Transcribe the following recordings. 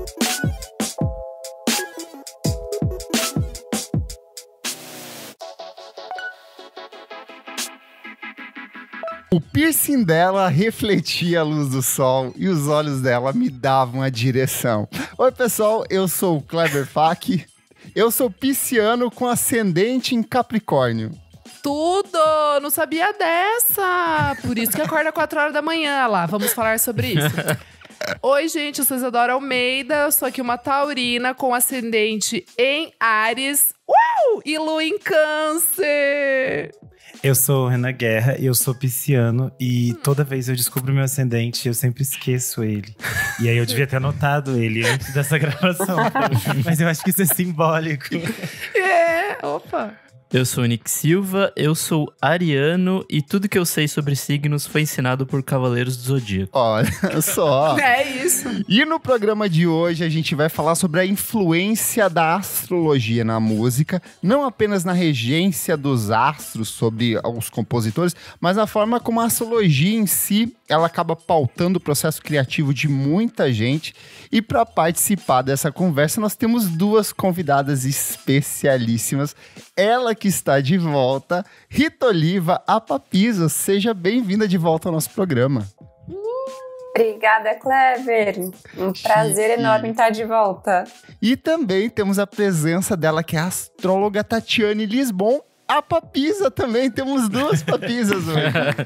O piercing dela refletia a luz do sol e os olhos dela me davam a direção. Oi, pessoal, eu sou o Kleber Fak. Eu sou pisciano com ascendente em Capricórnio. Tudo! Não sabia dessa! Por isso que acorda 4 horas da manhã lá. Vamos falar sobre isso. Oi, gente, eu sou Isadora Almeida. Eu sou aqui uma taurina com ascendente em Áries. E lua em Câncer. Eu sou o Renan Guerra e eu sou pisciano. E toda vez eu descubro meu ascendente, eu sempre esqueço ele. E aí eu devia ter anotado ele antes dessa gravação. Mas eu acho que isso é simbólico. Opa! Eu sou o Nick Silva, eu sou ariano e tudo que eu sei sobre signos foi ensinado por Cavaleiros do Zodíaco. Olha só. É isso. E no programa de hoje a gente vai falar sobre a influência da astrologia na música, não apenas na regência dos astros sobre os compositores, mas na forma como a astrologia em si, ela acaba pautando o processo criativo de muita gente. E para participar dessa conversa, nós temos duas convidadas especialíssimas. Ela que está de volta, Rita Oliva, a Papisa. Seja bem-vinda de volta ao nosso programa. Obrigada, Kleber. Um prazer enorme estar de volta. E também temos a presença dela, que é a astróloga Tatiane Lisbon, a Papisa também. Temos duas Papisas hoje.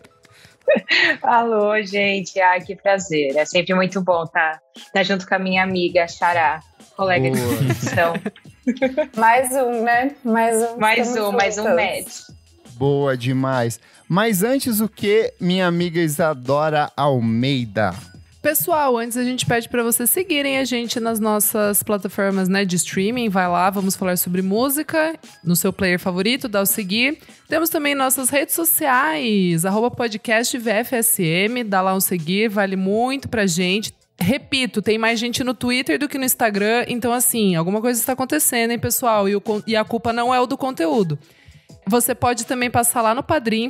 Alô, gente. Que prazer. É sempre muito bom estar junto com a minha amiga Xará, colega de profissão. Mais um, né? Mais um match. Boa demais. Mas antes o que, minha amiga Isadora Almeida? Pessoal, antes a gente pede para vocês seguirem a gente nas nossas plataformas, né, de streaming. Vai lá, vamos falar sobre música no seu player favorito, dá o seguir. Temos também nossas redes sociais, @podcastvfsm, dá lá um seguir, vale muito pra gente. Repito, tem mais gente no Twitter do que no Instagram, então assim, alguma coisa está acontecendo, hein, pessoal? E a culpa não é o do conteúdo. Você pode também passar lá no Padrim,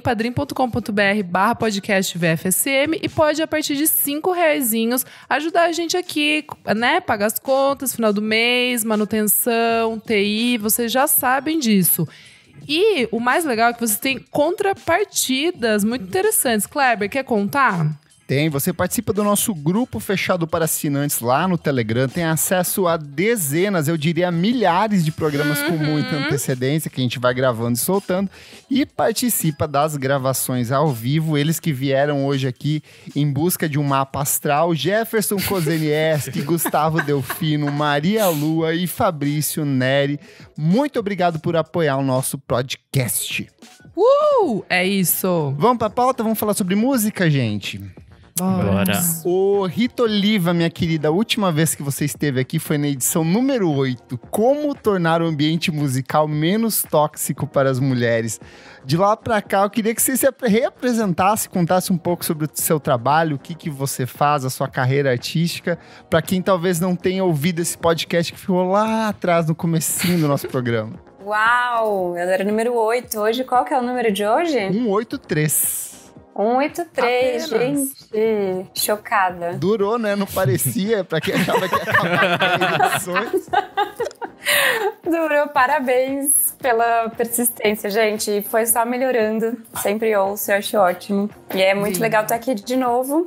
padrim.com.br/podcastvfsm, e pode, a partir de R$5 ajudar a gente aqui, né? Pagar as contas, final do mês, manutenção, TI, vocês já sabem disso. E o mais legal é que você tem contrapartidas muito interessantes. Kleber, quer contar? Tem, você participa do nosso grupo fechado para assinantes lá no Telegram, tem acesso a dezenas, eu diria milhares de programas com muita antecedência que a gente vai gravando e soltando, e participa das gravações ao vivo. Eles que vieram hoje aqui em busca de um mapa astral: Jefferson Kozenieski, Gustavo Delfino, Maria Lua e Fabrício Neri. Muito obrigado por apoiar o nosso podcast. É isso! Vamos pra pauta? Vamos falar sobre música, gente? Bora. Ô, Rita Oliva, minha querida, a última vez que você esteve aqui foi na edição número 8. Como tornar o ambiente musical menos tóxico para as mulheres? De lá pra cá, eu queria que você se reapresentasse, contasse um pouco sobre o seu trabalho, o que você faz, a sua carreira artística, para quem talvez não tenha ouvido esse podcast que ficou lá atrás, no comecinho do nosso programa. Uau, eu era número 8. Hoje, qual que é o número de hoje? 183. 183, Apenas. gente. Chocada. Durou, né? Não parecia, pra quem achava que ia acabar as edições. Durou, parabéns pela persistência, gente. Foi só melhorando. Sempre ouço, eu acho ótimo. E é muito legal estar aqui de novo.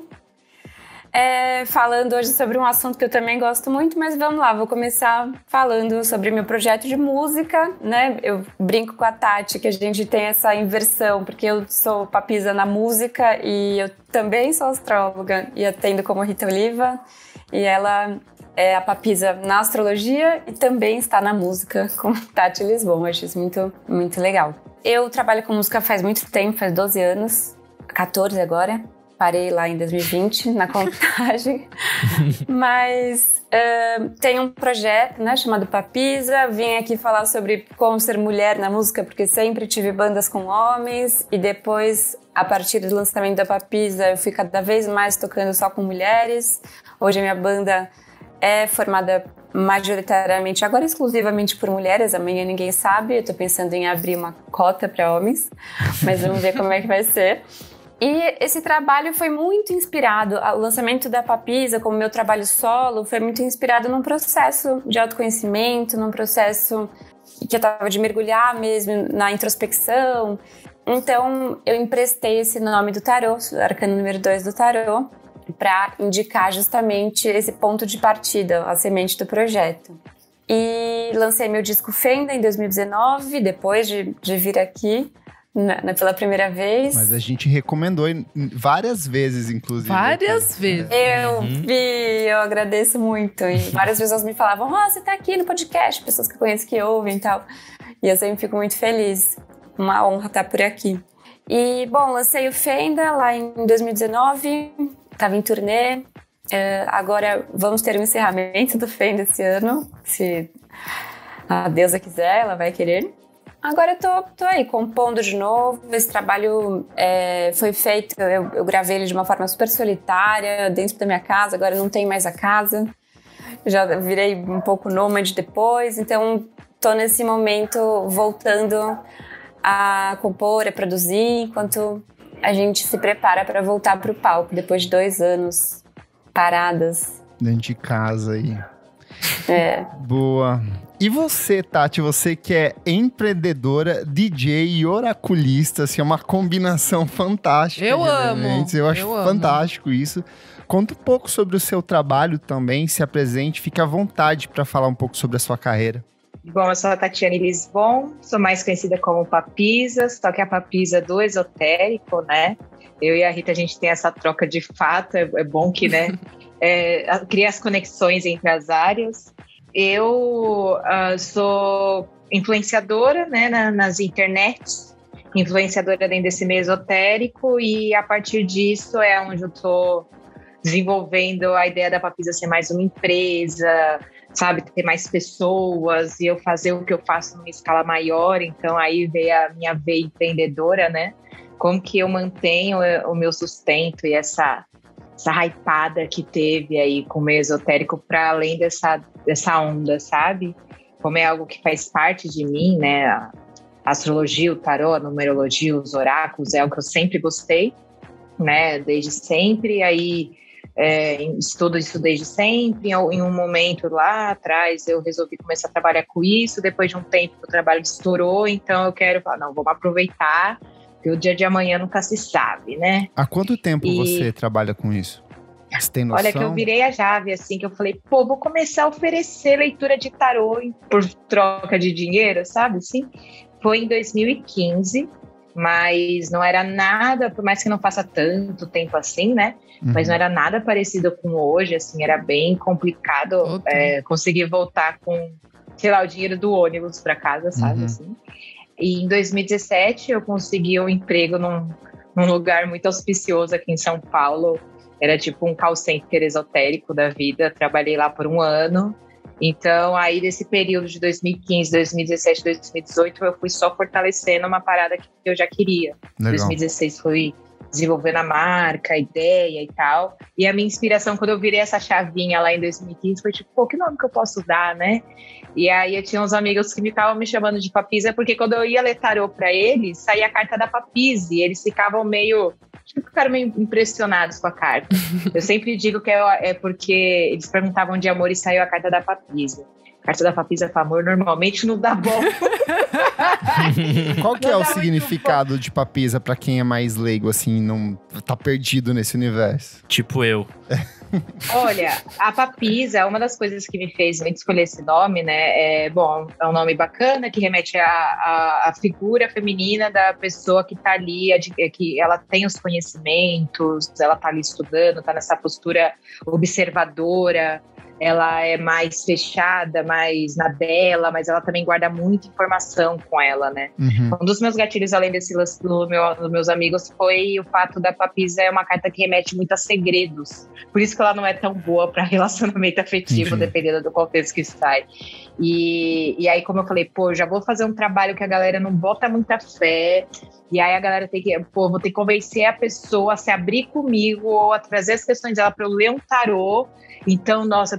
Falando hoje sobre um assunto que eu também gosto muito, mas vamos lá, vou começar falando sobre meu projeto de música, né? Eu brinco com a Tati que a gente tem essa inversão, porque eu sou papisa na música e eu também sou astróloga e atendo como Rita Oliva, e ela é a papisa na astrologia e também está na música com Tati Lisbon. Eu acho isso muito, muito legal. Eu trabalho com música faz muito tempo, faz 12 anos, 14 agora. Parei lá em 2020, na contagem. Mas tem um projeto, né, chamado Papisa. Vim aqui falar sobre como ser mulher na música, porque sempre tive bandas com homens. E depois, a partir do lançamento da Papisa, eu fui cada vez mais tocando só com mulheres. Hoje a minha banda é formada majoritariamente, agora exclusivamente por mulheres. Amanhã ninguém sabe, eu tô pensando em abrir uma cota para homens. Mas vamos ver como é que vai ser. E esse trabalho foi muito inspirado, o lançamento da Papisa, como meu trabalho solo, foi muito inspirado num processo de autoconhecimento, num processo que eu estava de mergulhar mesmo na introspecção. Então, eu emprestei esse nome do tarô, arcano número 2 do tarô, para indicar justamente esse ponto de partida, a semente do projeto. E lancei meu disco Fenda em 2019, depois de vir aqui pela primeira vez. Mas a gente recomendou várias vezes, inclusive. Várias vezes. Eu vi, eu agradeço muito. E várias pessoas me falavam, você tá aqui no podcast, pessoas que eu conheço que ouvem e tal. E eu sempre fico muito feliz. Uma honra estar por aqui. E, bom, lancei o Fenda lá em 2019, tava em turnê. Agora vamos ter um encerramento do Fenda esse ano, se a deusa quiser, ela vai querer. Agora eu tô aí, compondo de novo. Esse trabalho foi feito, eu gravei ele de uma forma super solitária, dentro da minha casa. Agora eu não tenho mais a casa. Já virei um pouco nômade depois. Então, tô nesse momento voltando a compor, a produzir, enquanto a gente se prepara para voltar pro palco, depois de 2 anos paradas. Dentro de casa aí. Boa. E você, Tati, você que é empreendedora, DJ e oraculista, assim, é uma combinação fantástica. Eu amo. Eu acho fantástico isso. Conta um pouco sobre o seu trabalho também, se apresente, fique à vontade para falar um pouco sobre a sua carreira. Bom, eu sou a Tatiane Lisbon, sou mais conhecida como Papisa, só que a Papisa do esotérico, né? Eu e a Rita, a gente tem essa troca de fato, é bom que, né, cria as conexões entre as áreas. Eu sou influenciadora, né, nas internets, influenciadora dentro desse meio esotérico, e a partir disso é onde eu estou desenvolvendo a ideia da Papisa ser mais uma empresa, sabe, ter mais pessoas e eu fazer o que eu faço numa escala maior. Então aí veio a minha veia empreendedora, né? Como que eu mantenho o meu sustento e essa hypada que teve aí com o meio esotérico para além dessa onda, sabe? Como é algo que faz parte de mim, né? A astrologia, o tarô, a numerologia, os oráculos, é algo que eu sempre gostei, né? Desde sempre, aí estudo isso desde sempre. Em um momento lá atrás eu resolvi começar a trabalhar com isso, depois de um tempo o trabalho estourou, então eu quero falar, não, vamos aproveitar, porque o dia de amanhã nunca se sabe, né? Há quanto tempo você trabalha com isso? Você tem noção? Olha, que eu virei a chave, assim, que eu falei, vou começar a oferecer leitura de tarô por troca de dinheiro, sabe, assim? Foi em 2015, mas não era nada, por mais que não faça tanto tempo assim, né? Mas não era nada parecido com hoje, assim, era bem complicado conseguir voltar com, sei lá, o dinheiro do ônibus para casa, sabe, assim. E em 2017 eu consegui um emprego num lugar muito auspicioso aqui em São Paulo, era tipo um call center esotérico da vida, trabalhei lá por 1 ano. Então, aí desse período de 2015, 2017, 2018, eu fui só fortalecendo uma parada que eu já queria. Em 2016 fui desenvolvendo a marca, a ideia e tal. E a minha inspiração, quando eu virei essa chavinha lá em 2015, foi tipo, que nome que eu posso dar, né? E aí eu tinha uns amigos que ficavam me chamando de Papisa, porque quando eu ia ler tarô pra eles, saía a carta da Papisa, e eles ficavam ficaram meio impressionados com a carta. Eu sempre digo que é porque eles perguntavam de amor e saiu a carta da Papisa. A carta da Papisa para amor normalmente não dá bom. Qual que é o significado de Papisa para quem é mais leigo, assim, não tá perdido nesse universo? Tipo eu. Olha, a Papisa, uma das coisas que me fez muito escolher esse nome, né, é um nome bacana, que remete à figura feminina da pessoa que tá ali, que ela tem os conhecimentos, ela tá ali estudando, tá nessa postura observadora, ela é mais fechada, mais na dela, mas ela também guarda muita informação com ela, né? Um dos meus gatilhos, além desse lance dos meus amigos, foi o fato da Papisa é uma carta que remete muito a segredos. Por isso que ela não é tão boa para relacionamento afetivo, dependendo do contexto que sai. E aí, como eu falei, já vou fazer um trabalho que a galera não bota muita fé, e aí a galera tem que, vou ter que convencer a pessoa a se abrir comigo, ou a trazer as questões dela para eu ler um tarô. Então, nossa, eu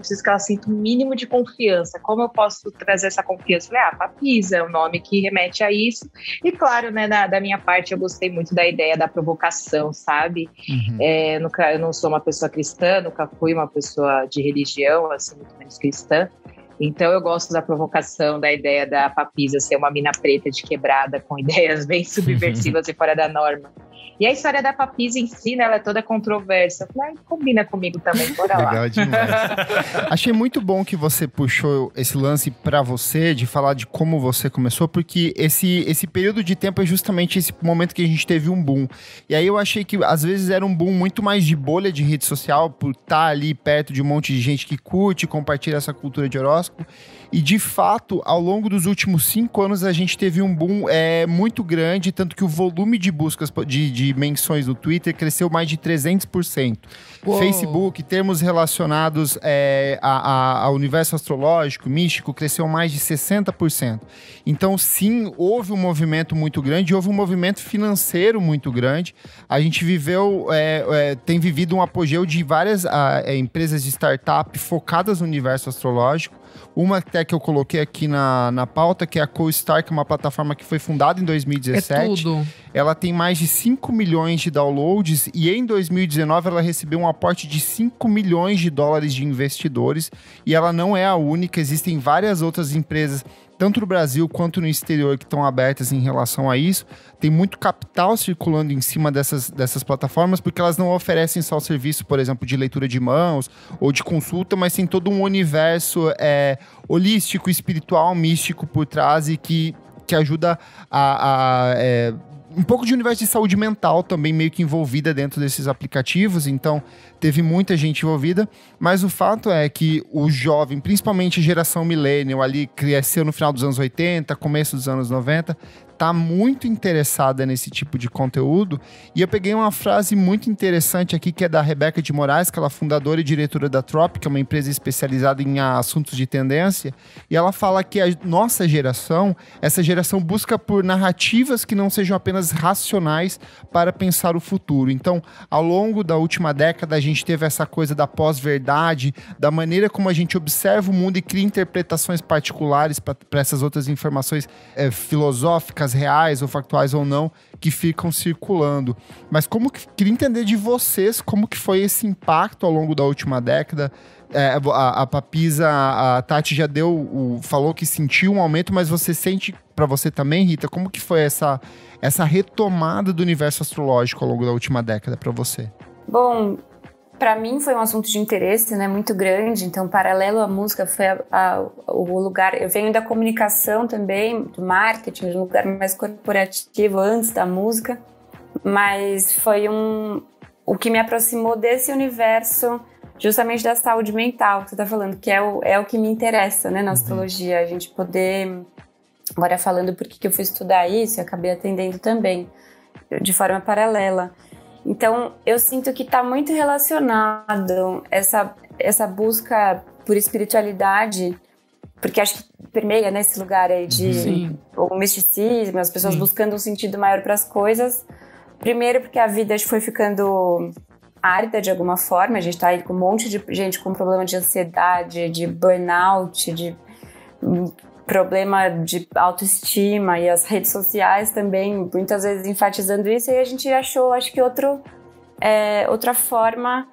preciso que ela sinta um mínimo de confiança. Como eu posso trazer essa confiança? Falei, Papisa é um nome que remete a isso. E claro, né, da minha parte, eu gostei muito da ideia da provocação, sabe? Eu não sou uma pessoa cristã, nunca fui uma pessoa de religião, assim, muito menos cristã. Então eu gosto da provocação, da ideia da Papisa ser uma mina preta de quebrada, com ideias bem subversivas e fora da norma. E a história da Papisa em si, né, ela é toda controversa. Eu falei, combina comigo também, bora lá. Legal demais. Achei muito bom que você puxou esse lance pra você, de falar de como você começou, porque esse período de tempo é justamente esse momento que a gente teve um boom. E aí eu achei que às vezes era um boom muito mais de bolha de rede social, por estar ali perto de um monte de gente que curte e compartilha essa cultura de horóscopo. E de fato, ao longo dos últimos 5 anos, a gente teve um boom muito grande, tanto que o volume de buscas de menções no Twitter cresceu mais de 300%. Uou. Facebook, termos relacionados ao universo astrológico, místico, cresceu mais de 60%. Então, sim, houve um movimento muito grande, houve um movimento financeiro muito grande. A gente tem vivido um apogeu de várias empresas de startup focadas no universo astrológico. Uma até que eu coloquei aqui na pauta, que é a CoStar, que é uma plataforma que foi fundada em 2017. É tudo. Ela tem mais de 5 milhões de downloads e em 2019 ela recebeu um aporte de 5 milhões de dólares de investidores. E ela não é a única, existem várias outras empresas, tanto no Brasil quanto no exterior, que estão abertas em relação a isso. Tem muito capital circulando em cima dessas plataformas, porque elas não oferecem só o serviço, por exemplo, de leitura de mãos ou de consulta, mas tem todo um universo holístico, espiritual, místico por trás e que ajuda um pouco de universo de saúde mental também meio que envolvida dentro desses aplicativos. Então, teve muita gente envolvida, mas o fato é que o jovem, principalmente a geração millennial, ali cresceu no final dos anos 80, começo dos anos 90, tá muito interessada nesse tipo de conteúdo. E eu peguei uma frase muito interessante aqui, que é da Rebeca de Moraes, que ela é fundadora e diretora da Trop, que é uma empresa especializada em assuntos de tendência, e ela fala que a nossa geração, essa geração busca por narrativas que não sejam apenas racionais para pensar o futuro. Então, ao longo da última década, a gente teve essa coisa da pós-verdade, da maneira como a gente observa o mundo e cria interpretações particulares para essas outras informações filosóficas, reais ou factuais ou não, que ficam circulando. Mas queria entender de vocês como que foi esse impacto ao longo da última década. A Papisa, a Tati já falou que sentiu um aumento, mas você sente para você também, Rita, como que foi essa retomada do universo astrológico ao longo da última década para você? Bom, para mim foi um assunto de interesse, né, muito grande, então paralelo à música foi o lugar, eu venho da comunicação também, do marketing, de um lugar mais corporativo antes da música, mas foi o que me aproximou desse universo justamente da saúde mental, que você tá falando, que é o que me interessa, né, na astrologia, a gente poder, agora falando por que eu fui estudar isso, eu acabei atendendo também, de forma paralela. Então, eu sinto que está muito relacionado essa busca por espiritualidade, porque acho que permeia nesse lugar aí de o misticismo, as pessoas buscando um sentido maior para as coisas. Primeiro, porque a vida foi ficando árida de alguma forma, a gente está aí com um monte de gente com problema de ansiedade, de burnout, de problema de autoestima, e as redes sociais também muitas vezes enfatizando isso, e a gente achou, acho que outra forma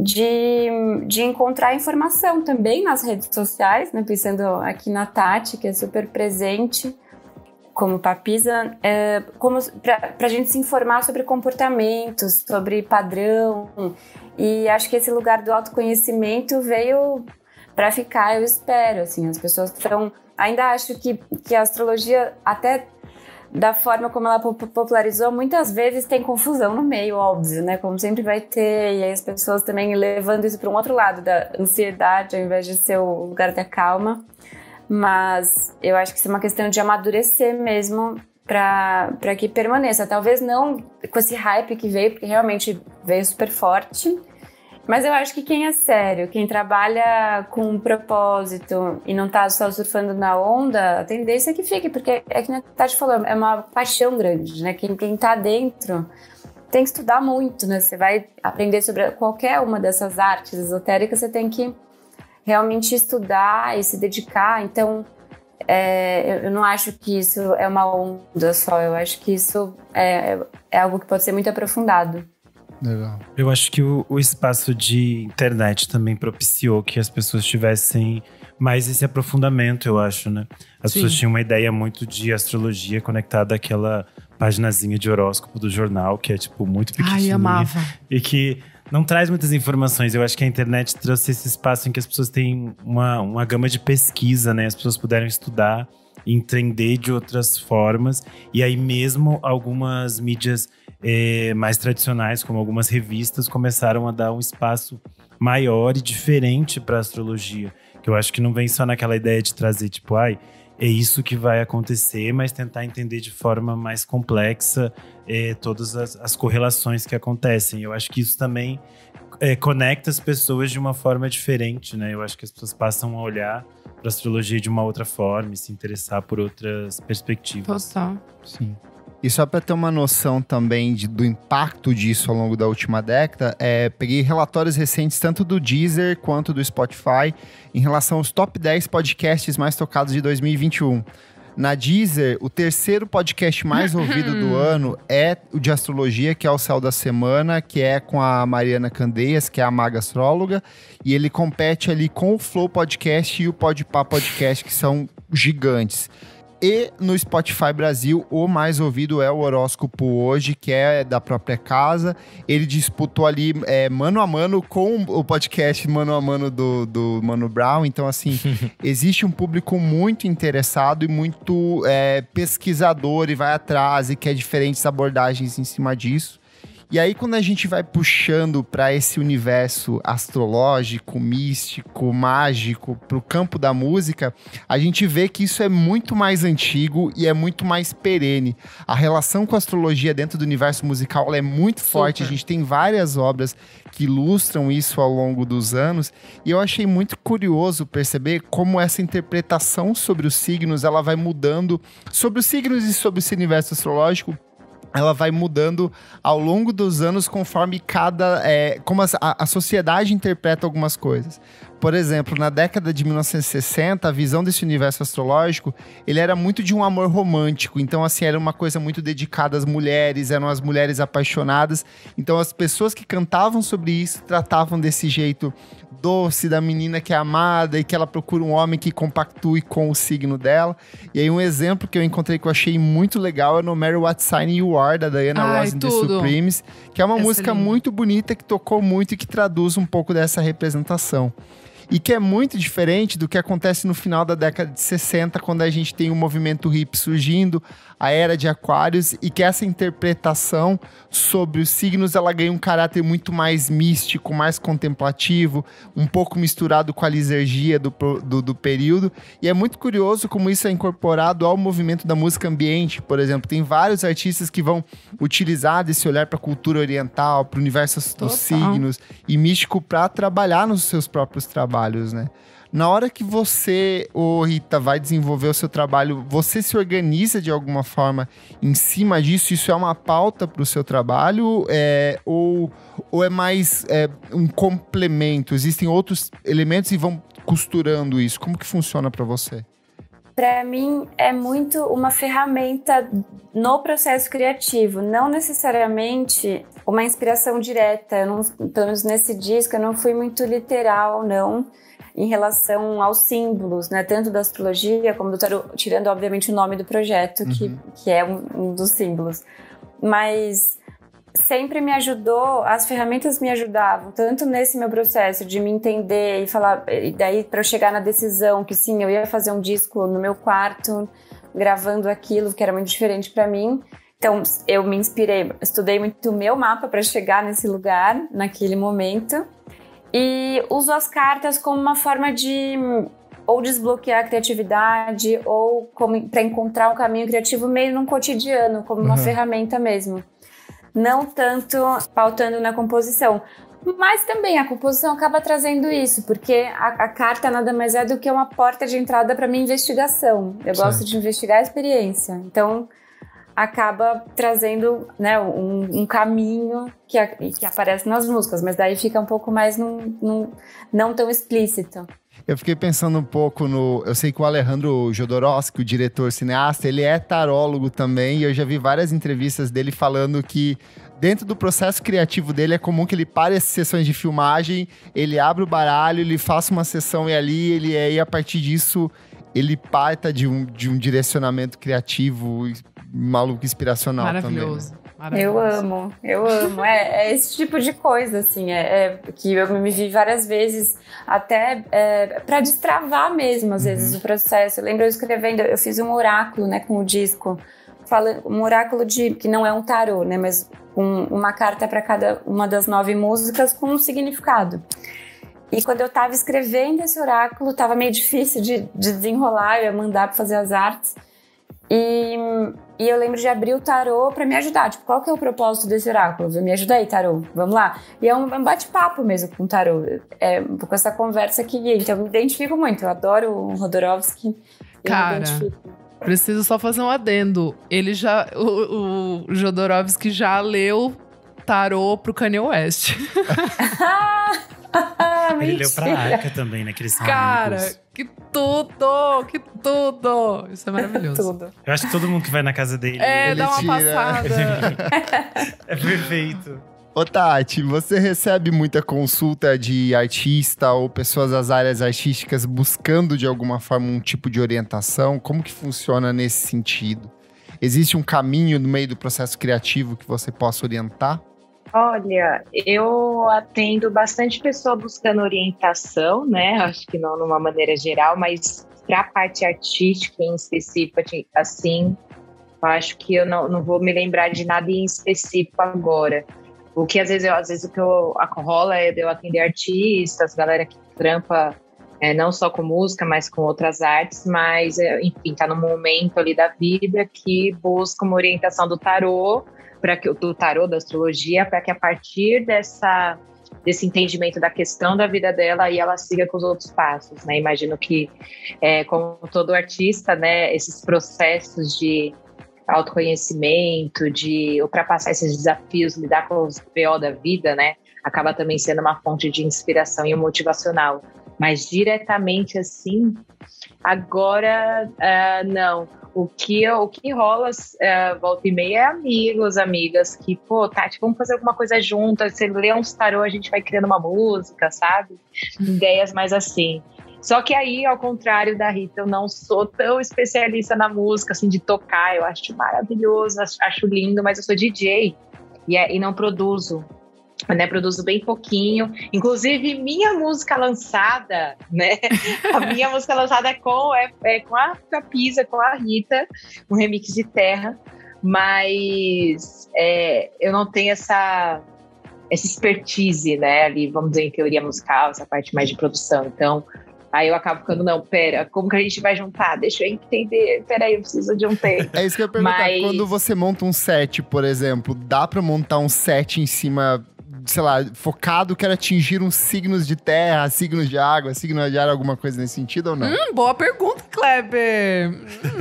de encontrar informação também nas redes sociais, né? Pensando aqui na Tati, que é super presente como Papisa, para a gente se informar sobre comportamentos, sobre padrão, e acho que esse lugar do autoconhecimento veio para ficar, eu espero, assim, as pessoas estão... Ainda acho que a astrologia, até da forma como ela popularizou, muitas vezes tem confusão no meio, óbvio, né? Como sempre vai ter, e aí as pessoas também levando isso para um outro lado da ansiedade, ao invés de ser o lugar da calma. Mas eu acho que isso é uma questão de amadurecer mesmo para que permaneça. Talvez não com esse hype que veio, porque realmente veio super forte. Mas eu acho que quem é sério, quem trabalha com um propósito e não tá só surfando na onda, a tendência é que fique, porque é que a Tati falou, é uma paixão grande, né? Quem tá dentro tem que estudar muito, né? Você vai aprender sobre qualquer uma dessas artes esotéricas, você tem que realmente estudar e se dedicar. Então, eu não acho que isso é uma onda só, eu acho que isso é algo que pode ser muito aprofundado. Legal. Eu acho que o espaço de internet também propiciou que as pessoas tivessem mais esse aprofundamento, eu acho, né? As pessoas tinham uma ideia muito de astrologia conectada àquela paginazinha de horóscopo do jornal, que é, tipo, muito pequenininha. Ai, amava. E que não traz muitas informações. Eu acho que a internet trouxe esse espaço em que as pessoas têm uma gama de pesquisa, né? As pessoas puderam estudar e entender de outras formas. E aí mesmo algumas mídias mais tradicionais, como algumas revistas, começaram a dar um espaço maior e diferente para a astrologia. Que eu acho que não vem só naquela ideia de trazer, tipo, é isso que vai acontecer, mas tentar entender de forma mais complexa todas as correlações que acontecem. Eu acho que isso também conecta as pessoas de uma forma diferente, né? Eu acho que as pessoas passam a olhar para a astrologia de uma outra forma e se interessar por outras perspectivas. Total. Sim. E só para ter uma noção também do impacto disso ao longo da última década, peguei relatórios recentes tanto do Deezer quanto do Spotify em relação aos top 10 podcasts mais tocados de 2021. Na Deezer, o terceiro podcast mais ouvido do ano é o de astrologia, que é o Céu da Semana, que é com a Mariana Candeias, que é a maga astróloga, e ele compete ali com o Flow Podcast e o Podpah Podcast, que são gigantes. E no Spotify Brasil, o mais ouvido é o Horóscopo Hoje, que é da própria casa. Ele disputou ali mano a mano com o podcast Mano a Mano do Mano Brown. Então, assim, existe um público muito interessado e muito pesquisador e vai atrás e quer diferentes abordagens em cima disso. E aí, quando a gente vai puxando para esse universo astrológico, místico, mágico, para o campo da música, a gente vê que isso é muito mais antigo e é muito mais perene. A relação com a astrologia dentro do universo musical ela é muito forte. A gente tem várias obras que ilustram isso ao longo dos anos. E eu achei muito curioso perceber como essa interpretação sobre os signos ela vai mudando. Sobre os signos e sobre esse universo astrológico, ela vai mudando ao longo dos anos conforme como a sociedade interpreta algumas coisas. Por exemplo, na década de 1960, a visão desse universo astrológico, ele era muito de um amor romântico. Então, assim, era uma coisa muito dedicada às mulheres, eram as mulheres apaixonadas. Então, as pessoas que cantavam sobre isso tratavam desse jeito doce da menina que é amada e que ela procura um homem que compactue com o signo dela. E aí, um exemplo que eu encontrei que eu achei muito legal é No Matter What Sign You Are, da Diana Ross and the Supremes, que é uma música muito bonita, que tocou muito e que traduz um pouco dessa representação. E que é muito diferente do que acontece no final da década de 60, quando a gente tem o movimento hippie surgindo, a era de Aquários, e que essa interpretação sobre os signos, ela ganha um caráter muito mais místico, mais contemplativo, um pouco misturado com a lisergia do período. E é muito curioso como isso é incorporado ao movimento da música ambiente, por exemplo. Tem vários artistas que vão utilizar desse olhar para a cultura oriental, para o universo dos signos e místico para trabalhar nos seus próprios trabalhos, né? Na hora que você, Rita, vai desenvolver o seu trabalho, você se organiza de alguma forma em cima disso? Isso é uma pauta para o seu trabalho? Ou é mais um complemento? Existem outros elementos e vão costurando isso? Como que funciona para você? Para mim, é muito uma ferramenta no processo criativo, não necessariamente uma inspiração direta. Pelo menos nesse disco, eu não fui muito literal, não, em relação aos símbolos, né? Tanto da astrologia como do tarot, tirando, obviamente, o nome do projeto, que é um dos símbolos. Mas sempre me ajudou, as ferramentas me ajudavam, tanto nesse meu processo de me entender e falar, e daí para eu chegar na decisão que sim, eu ia fazer um disco no meu quarto, gravando aquilo que era muito diferente para mim. Então, eu me inspirei, estudei muito o meu mapa para chegar nesse lugar, naquele momento. E uso as cartas como uma forma de ou desbloquear a criatividade ou para encontrar um caminho criativo meio num cotidiano, como uma ferramenta mesmo. Não tanto pautando na composição. Mas também a composição acaba trazendo isso, porque a carta nada mais é do que uma porta de entrada para minha investigação. Eu gosto de investigar a experiência. Então, acaba trazendo, né, um caminho que aparece nas músicas, mas daí fica um pouco mais não tão explícito. Eu fiquei pensando um pouco no... Eu sei que o Alejandro Jodorowsky, o diretor cineasta, ele é tarólogo também. E eu já vi várias entrevistas dele falando que dentro do processo criativo dele é comum que ele pare as sessões de filmagem, ele abre o baralho, ele faça uma sessão e ali, e a partir disso, ele parta de um direcionamento criativo, maluco, inspiracional Maravilhoso. também. Eu amo. É esse tipo de coisa, assim, que eu me vi várias vezes, até para destravar mesmo, às vezes, o processo. Eu lembro eu escrevendo, eu fiz um oráculo, né, com o disco, um oráculo que não é um tarô, né, mas uma carta para cada uma das 9 músicas com um significado. E quando eu tava escrevendo esse oráculo, tava meio difícil de desenrolar, eu ia mandar para fazer as artes. E eu lembro de abrir o tarô pra me ajudar. Tipo, qual que é o propósito desse oráculo? Me ajuda aí, tarô. Vamos lá. E é um bate-papo mesmo com o tarô. É um pouco essa conversa que guia. Então, eu me identifico muito. Eu adoro o Jodorowsky. Cara, preciso só fazer um adendo. O Jodorowsky já leu tarô pro Kanye West. Ele leu pra Arca também, né? Que eles são Cara, amigos. que tudo! Isso é maravilhoso. Tudo. Eu acho que todo mundo que vai na casa dele… Dá uma tira. passada. É perfeito. Ô Tati, você recebe muita consulta de artista ou pessoas das áreas artísticas buscando de alguma forma um tipo de orientação? Como que funciona nesse sentido? Existe um caminho no meio do processo criativo que você possa orientar? Olha, eu atendo bastante pessoa buscando orientação, né? Acho que não numa maneira geral, mas para a parte artística em específico, assim, eu acho que eu não vou me lembrar de nada em específico agora. O que às vezes o que rola é de eu atender artistas, galera que trampa não só com música, mas com outras artes, mas, enfim, tá num momento ali da vida que busca uma orientação do tarô, da astrologia, para que a partir desse entendimento da questão da vida dela, aí ela siga com os outros passos, né? Imagino que, como todo artista, né, esses processos de autoconhecimento, de ultrapassar esses desafios, lidar com os BO da vida, né, acaba também sendo uma fonte de inspiração e motivacional. Mas diretamente assim, agora, não. O que rola volta e meia é amigos, amigas, que, pô, Tati, vamos fazer alguma coisa juntas, você lê uns tarô, a gente vai criando uma música, sabe? Ideias mais assim. Só que aí, ao contrário da Rita, eu não sou tão especialista na música, assim, de tocar, eu acho maravilhoso, acho lindo, mas eu sou DJ e não produzo. Né, produzo bem pouquinho, inclusive minha música lançada, né? A minha música lançada é com a Capisa, com a Rita, um remix de Terra, mas eu não tenho essa expertise, né? Ali, vamos dizer, em teoria musical, essa parte mais de produção. Então, aí eu acabo ficando, não, pera, como que a gente vai juntar? Deixa eu entender, peraí, eu preciso de um tempo. É isso que eu ia perguntar. Quando você monta um set, por exemplo, dá pra montar um set em cima, sei lá, focado, quero atingir uns signos de terra, signos de água, signos de ar, alguma coisa nesse sentido ou não? Boa pergunta, Kleber.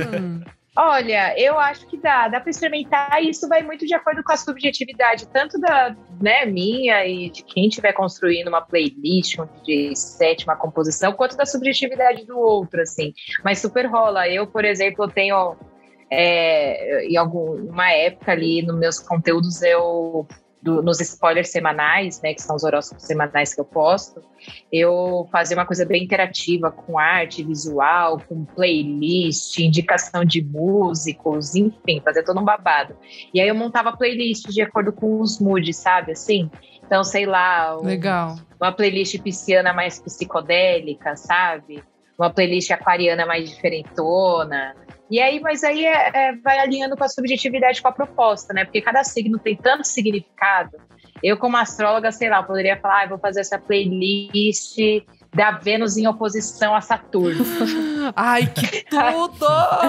Olha, eu acho que dá pra experimentar, e isso vai muito de acordo com a subjetividade, tanto da minha e de quem estiver construindo uma playlist, um DJ set, uma composição, quanto da subjetividade do outro, assim. Mas super rola. Eu, por exemplo, eu tenho, em alguma época ali nos meus conteúdos, nos spoilers semanais, né, que são os horóscopos semanais que eu posto, eu fazia uma coisa bem interativa com arte visual, com playlist, indicação de músicos, enfim, fazia todo um babado. E aí eu montava playlist de acordo com os moods, sabe, assim? Então, sei lá, Legal. Uma playlist pisciana mais psicodélica, sabe? Uma playlist aquariana mais diferentona. E aí, mas aí vai alinhando com a subjetividade, com a proposta, né? Porque cada signo tem tanto significado. Eu, como astróloga, sei lá, eu poderia falar, vou fazer essa playlist da Vênus em oposição a Saturno. Ai, que tudo!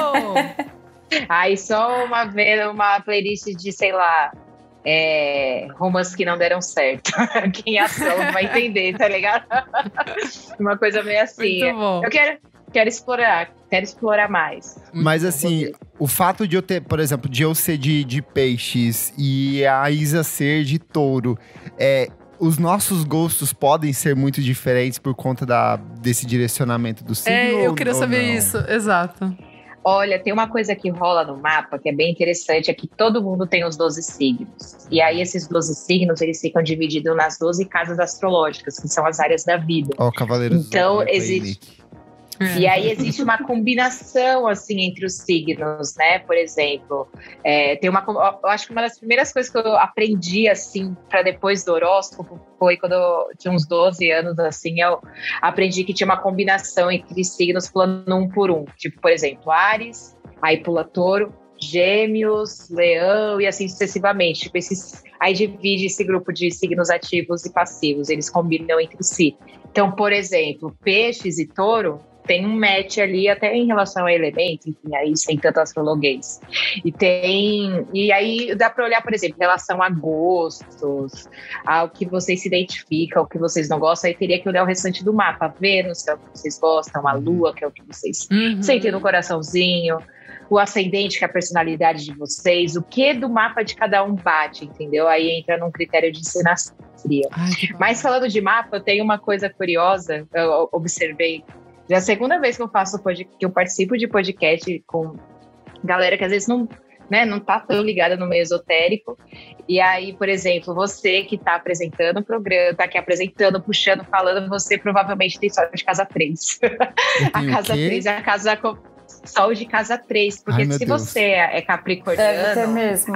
Aí só uma playlist de, sei lá, romances que não deram certo. Quem é astrólogo vai entender, tá ligado? Uma coisa meio assim. Muito bom. Eu quero explorar mais. Mas assim, o fato de eu ter, por exemplo, de eu ser de peixes e a Isa ser de touro, os nossos gostos podem ser muito diferentes por conta desse direcionamento do signo? Eu queria saber não? isso, exato. Olha, tem uma coisa que rola no mapa que é bem interessante, é que todo mundo tem os 12 signos. E aí esses 12 signos, eles ficam divididos nas 12 casas astrológicas, que são as áreas da vida. Ó, Cavaleiros. Então, existe... E aí existe uma combinação, assim, entre os signos, né? Por exemplo, eu acho que uma das primeiras coisas que eu aprendi, assim, para depois do horóscopo, foi quando eu tinha uns 12 anos, assim, eu aprendi que tinha uma combinação entre signos pulando um por um. Tipo, por exemplo, Áries, aí pula Touro, Gêmeos, Leão e assim sucessivamente. Tipo, aí divide esse grupo de signos ativos e passivos, eles combinam entre si. Então, por exemplo, Peixes e Touro tem um match ali até em relação a elementos, enfim, aí sem tanto astrologuês. E aí dá para olhar, por exemplo, em relação a gostos, ao que vocês se identificam, ao que vocês não gostam, aí teria que olhar o restante do mapa, Vênus, que é o que vocês gostam, a Lua, que é o que vocês sentem no coraçãozinho, o ascendente, que é a personalidade de vocês, o que do mapa de cada um bate, entendeu? Aí entra num critério de sinastria. Mas falando de mapa, eu tenho uma coisa curiosa, eu observei. Já é a segunda vez que eu participo de podcast com galera que às vezes não tá tão ligada no meio esotérico. E aí, por exemplo, você que tá apresentando o programa, tá aqui apresentando, puxando, falando, você provavelmente tem sorte de casa 3. A casa 3 é a casa com sol de casa 3, porque se você é capricorniano, mesmo.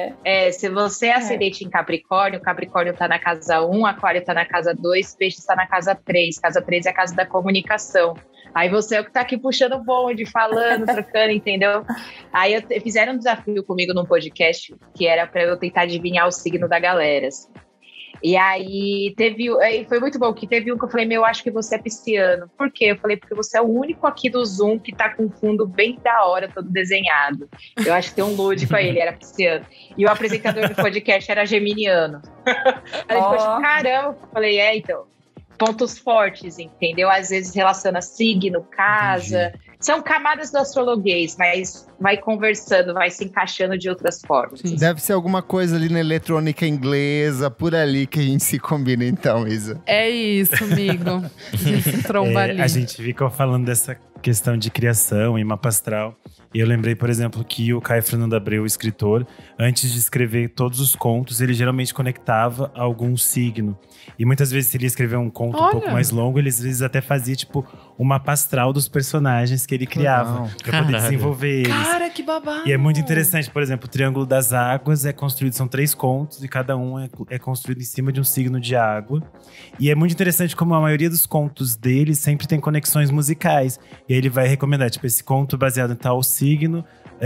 Se você é ascendente em Capricórnio, Capricórnio tá na casa 1, Aquário tá na casa 2, Peixe tá na casa 3. Casa 3 é a casa da comunicação. Aí você é o que tá aqui puxando o bonde, falando, trocando, entendeu? Aí fizeram um desafio comigo num podcast que era pra eu tentar adivinhar o signo da galera, assim. E aí foi muito bom, que teve um que eu falei, eu acho que você é pisciano. Por quê? Eu falei, porque você é o único aqui do Zoom que tá com um fundo bem da hora, todo desenhado. Eu acho que tem um lúdico aí, ele era pisciano. E o apresentador do podcast era geminiano. Aí ficou tipo, caramba. Eu falei, então, pontos fortes, entendeu? Às vezes relaciona signo, casa... Entendi. São camadas do astrologuês, mas vai conversando, vai se encaixando de outras formas. Sim. Deve ser alguma coisa ali na eletrônica inglesa, por ali que a gente se combina então, Isa. É isso, amigo. A gente se tromba ali. A gente ficou falando dessa questão de criação e mapa astral. E eu lembrei, por exemplo, que o Caio Fernando Abreu, o escritor, antes de escrever todos os contos, ele geralmente conectava a algum signo. E muitas vezes, se ele escreveu um conto um pouco mais longo, ele às vezes até fazia, tipo, um mapa astral dos personagens que ele criava. Pra poder desenvolver eles. Cara, que babado! E é muito interessante, por exemplo, o Triângulo das Águas é construído, são 3 contos, e cada um é construído em cima de um signo de água. E é muito interessante como a maioria dos contos dele sempre tem conexões musicais. E aí ele vai recomendar, tipo, esse conto baseado em tal signo,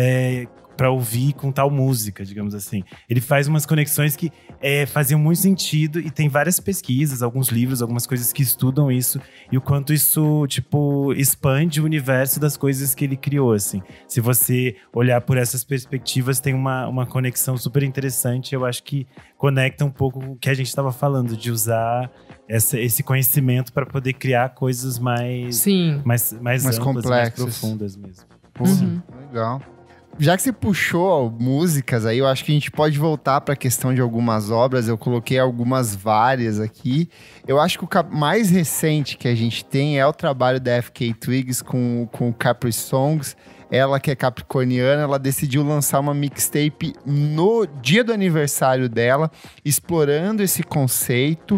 pra ouvir com tal música, digamos assim. Ele faz umas conexões que faziam muito sentido, e tem várias pesquisas, alguns livros, algumas coisas que estudam isso, e o quanto isso, tipo, expande o universo das coisas que ele criou, assim. Se você olhar por essas perspectivas, tem uma conexão super interessante, eu acho que conecta um pouco com o que a gente estava falando, de usar esse conhecimento para poder criar coisas mais amplas, complexas, mais profundas mesmo. Legal. Já que você puxou músicas aí, eu acho que a gente pode voltar para a questão de algumas obras. Eu coloquei várias aqui. Eu acho que o mais recente que a gente tem é o trabalho da FK Twigs com o Capri Songs. Ela, que é capricorniana, ela decidiu lançar uma mixtape no dia do aniversário dela, explorando esse conceito.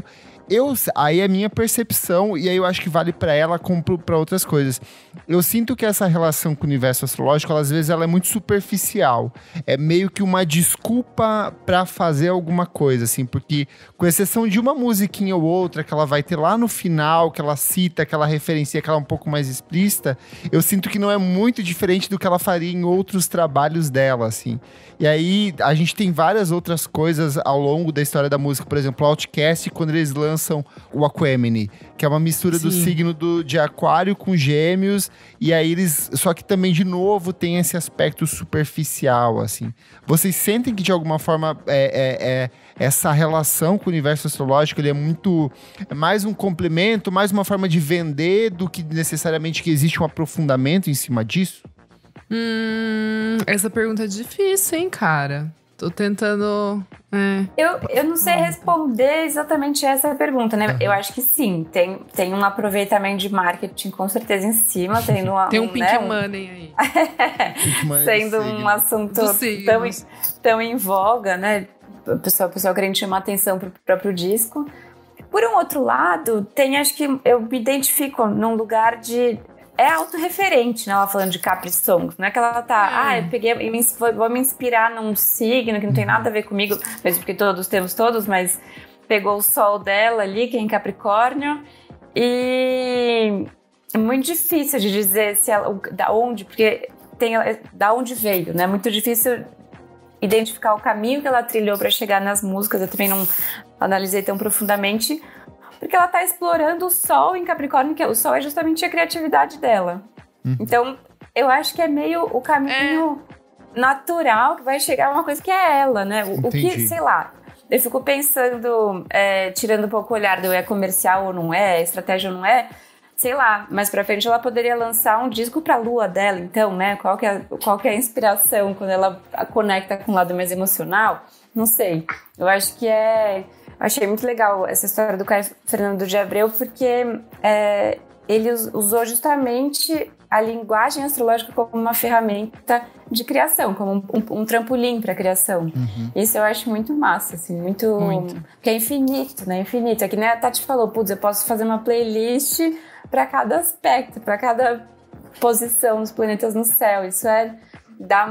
Aí é a minha percepção, e aí eu acho que vale pra ela como pra outras coisas. Eu sinto que essa relação com o universo astrológico, às vezes, ela é muito superficial. É meio que uma desculpa pra fazer alguma coisa, assim, porque, com exceção de uma musiquinha ou outra que ela vai ter lá no final, que ela cita, que ela referencia, que ela é um pouco mais explícita, eu sinto que não é muito diferente do que ela faria em outros trabalhos dela, assim. E aí, a gente tem várias outras coisas ao longo da história da música. Por exemplo, o Outcast, quando eles lançam o Aquemini, que é uma mistura do signo de Aquário com Gêmeos. E aí eles... Só que também, de novo, tem esse aspecto superficial, assim. Vocês sentem que, de alguma forma, essa relação com o universo astrológico, ele é mais um complemento, mais uma forma de vender do que necessariamente que existe um aprofundamento em cima disso? Essa pergunta é difícil, hein, cara? Tô tentando... Eu não sei responder exatamente essa pergunta, né? Eu acho que sim, tem um aproveitamento de marketing com certeza em cima, tem um pink money aí. Sendo um assunto tão em voga, né? O pessoal querendo chamar atenção pro próprio disco. Por um outro lado, acho que eu me identifico num lugar de... É autorreferente, né? Ela falando de Capri Songs. Não é que ela tá... eu peguei... Vou me inspirar num signo que não tem nada a ver comigo. Mesmo porque temos todos, mas... Pegou o sol dela ali, que é em Capricórnio. E... É muito difícil de dizer se ela... Da onde... Porque da onde veio, né? É muito difícil identificar o caminho que ela trilhou para chegar nas músicas. Eu também não analisei tão profundamente... Porque ela tá explorando o sol em Capricórnio, que o sol é justamente a criatividade dela. Então, eu acho que é meio o caminho natural que vai chegar a uma coisa que é ela, né? O que, sei lá, eu fico pensando, tirando um pouco o olhar do comercial ou não estratégia ou não sei lá, mais pra frente ela poderia lançar um disco pra lua dela, então, né? Qual que é a inspiração quando ela conecta com o lado mais emocional? Não sei. Eu acho que achei muito legal essa história do Caio Fernando de Abreu, porque ele usou justamente a linguagem astrológica como uma ferramenta de criação, como um trampolim para a criação. Isso eu acho muito massa, assim, muito. Porque é infinito, né? Infinito. É que nem a Tati falou, eu posso fazer uma playlist para cada aspecto, para cada posição dos planetas no céu. Isso dá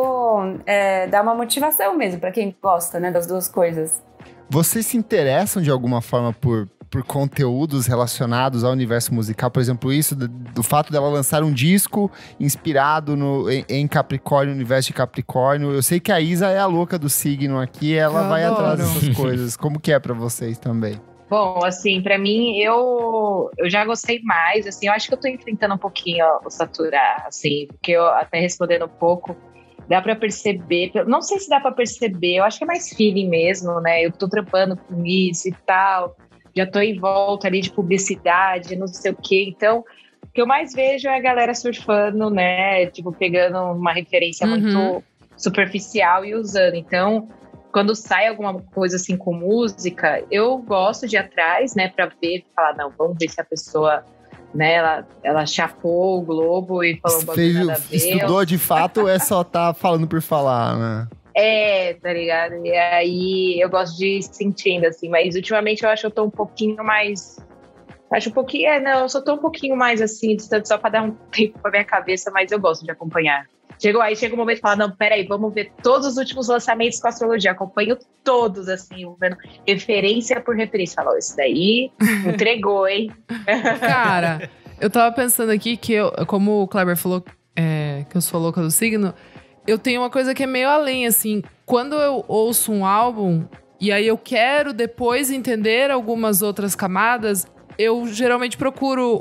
uma motivação mesmo para quem gosta, né, das duas coisas. Vocês se interessam de alguma forma por conteúdos relacionados ao universo musical? Por exemplo, isso do fato dela lançar um disco inspirado em Capricórnio, universo de Capricórnio. Eu sei que a Isa é a louca do signo aqui, ela vai atrás dessas coisas. Como que é pra vocês também? Bom, assim, pra mim, eu já gostei mais, assim, eu acho que eu tô enfrentando um pouquinho o saturar, assim, porque eu até respondendo um pouco, dá pra perceber, não sei se dá pra perceber, eu acho que é mais feeling mesmo, né? Eu tô trampando com isso e tal, já tô em volta ali de publicidade, não sei o quê. Então, o que eu mais vejo é a galera surfando, né? Tipo, pegando uma referência muito superficial e usando. Então, quando sai alguma coisa assim com música, eu gosto de ir atrás, né? Pra ver, falar, não, vamos ver se a pessoa... Né, ela chapou o globo e falou bagulho nada a ver. Estudou de fato ou só tá falando por falar, né? Tá ligado? E aí eu gosto de ir sentindo, assim, mas ultimamente eu acho que eu tô um pouquinho mais... eu só tô um pouquinho mais assim, distante, só pra dar um tempo pra minha cabeça, mas eu gosto de acompanhar. Chega um momento e fala, não, peraí, vamos ver todos os últimos lançamentos com astrologia. Acompanho todos, assim, vendo referência por referência. Falou, isso daí entregou, hein? Cara, eu tava pensando aqui que como o Kleber falou que eu sou louca do signo, eu tenho uma coisa que é meio além, assim. Quando eu ouço um álbum e aí eu quero depois entender algumas outras camadas, eu geralmente procuro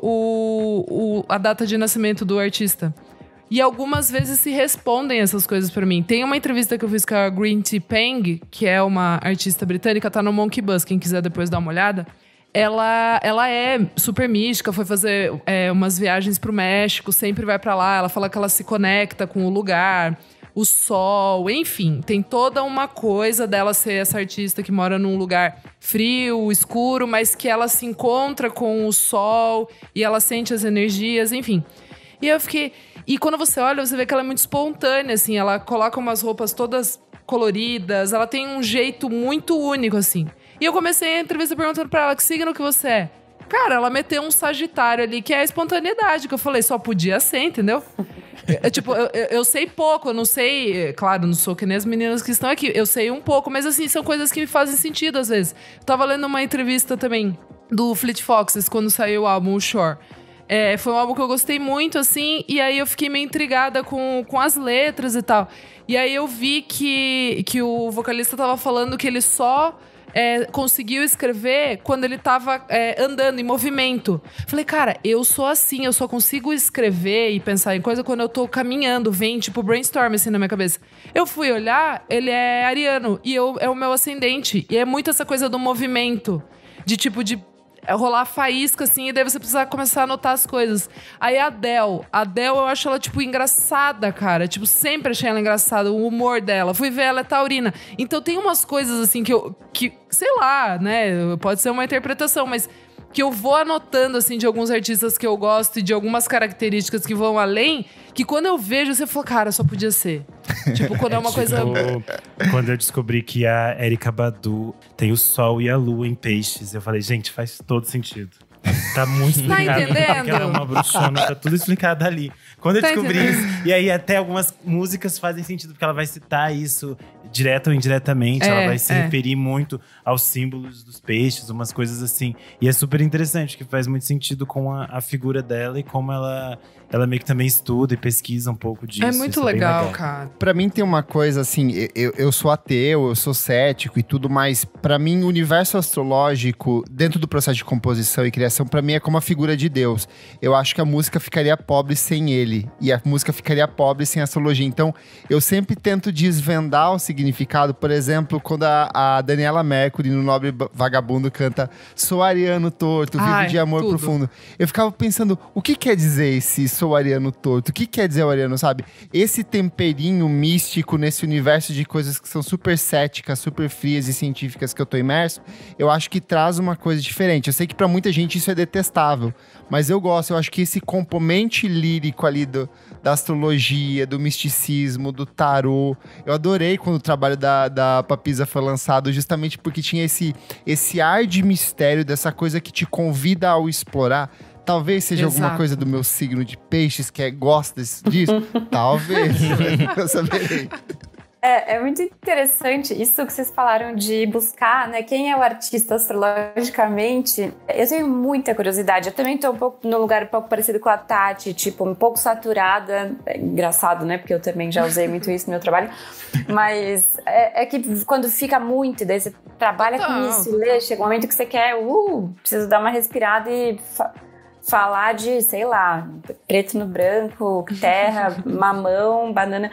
a data de nascimento do artista. E algumas vezes se respondem essas coisas pra mim. Tem uma entrevista que eu fiz com a Green Tea Peng, que é uma artista britânica, tá no Monkey Bus, quem quiser depois dar uma olhada. Ela é super mística, foi fazer umas viagens pro México, sempre vai pra lá. Ela fala que ela se conecta com o lugar, o sol, enfim. Tem toda uma coisa dela ser essa artista que mora num lugar frio, escuro, mas que ela se encontra com o sol e ela sente as energias, enfim. E eu fiquei... E quando você olha, você vê que ela é muito espontânea, assim. Ela coloca umas roupas todas coloridas. Ela tem um jeito muito único, assim. E eu comecei a entrevista perguntando pra ela, que signo que você é? Cara, ela meteu um Sagitário ali, que é a espontaneidade. Que eu falei, só podia ser, entendeu? Eu sei pouco, eu não sei... Claro, não sou que nem as meninas que estão aqui. Eu sei um pouco, mas assim, são coisas que me fazem sentido, às vezes. Eu tava lendo uma entrevista também do Fleet Foxes, quando saiu o álbum, o Shore. Foi um álbum que eu gostei muito, assim, e aí eu fiquei meio intrigada com as letras e tal. E aí eu vi que o vocalista tava falando que ele só conseguiu escrever quando ele tava andando, em movimento. Falei, cara, eu sou assim, eu só consigo escrever e pensar em coisa quando eu tô caminhando, vem tipo brainstorm assim na minha cabeça. Eu fui olhar, ele é ariano, e é o meu ascendente. E é muito essa coisa do movimento, de tipo de... rolar faísca, assim, e daí você precisa começar a anotar as coisas. Aí a Adele, eu acho ela, tipo, engraçada, cara. Tipo, sempre achei ela engraçada, o humor dela. Fui ver, ela é taurina. Então tem umas coisas, assim, que sei lá, né? Pode ser uma interpretação, mas que eu vou anotando, assim, de alguns artistas que eu gosto e de algumas características que vão além, que quando eu vejo, você fala, cara, só podia ser. Tipo, quando é uma coisa... Quando eu descobri que a Erykah Badu tem o Sol e a Lua em Peixes, eu falei, gente, faz todo sentido. Tá muito explicado. Tá entendendo? Porque ela é uma bruxona, tá tudo explicado ali. Quando eu descobri isso, e aí até algumas músicas fazem sentido, porque ela vai citar isso direto ou indiretamente, ela vai se referir muito aos símbolos dos peixes, umas coisas assim. E é super interessante, que faz muito sentido com a figura dela e como ela meio que também estuda e pesquisa um pouco disso. É muito legal, cara. Pra mim tem uma coisa assim, eu sou ateu, eu sou cético e tudo mais. Pra mim, o universo astrológico, dentro do processo de composição e criação, pra mim é como a figura de Deus. Eu acho que a música ficaria pobre sem ele. E a música ficaria pobre sem a astrologia. Então, eu sempre tento desvendar o significado. Por exemplo, quando a Daniela Mercury, no Nobre Vagabundo, canta Sou ariano torto, vivo de amor profundo. Eu ficava pensando, o que quer dizer esse sou ariano torto? O que quer dizer o ariano, sabe? Esse temperinho místico nesse universo de coisas que são super céticas, super frias e científicas que eu tô imerso, eu acho que traz uma coisa diferente. Eu sei que pra muita gente isso é detestável, mas eu gosto. Eu acho que esse componente lírico ali da astrologia, do misticismo, do tarô. Eu adorei quando o trabalho da Papisa foi lançado, justamente porque tinha esse ar de mistério, dessa coisa que te convida ao explorar. Talvez seja alguma coisa do meu signo de peixes, que gosta disso. Talvez, eu saberei. É muito interessante isso que vocês falaram de buscar, né? Quem é o artista astrologicamente. Eu tenho muita curiosidade. Eu também tô um pouco no lugar um pouco parecido com a Tati, tipo, um pouco saturada. É engraçado, né? Porque eu também já usei muito isso no meu trabalho. Mas é que quando fica muito, daí você trabalha com isso, lê, chega um momento que você quer, preciso dar uma respirada e falar de, sei lá, preto no branco, terra, mamão, banana.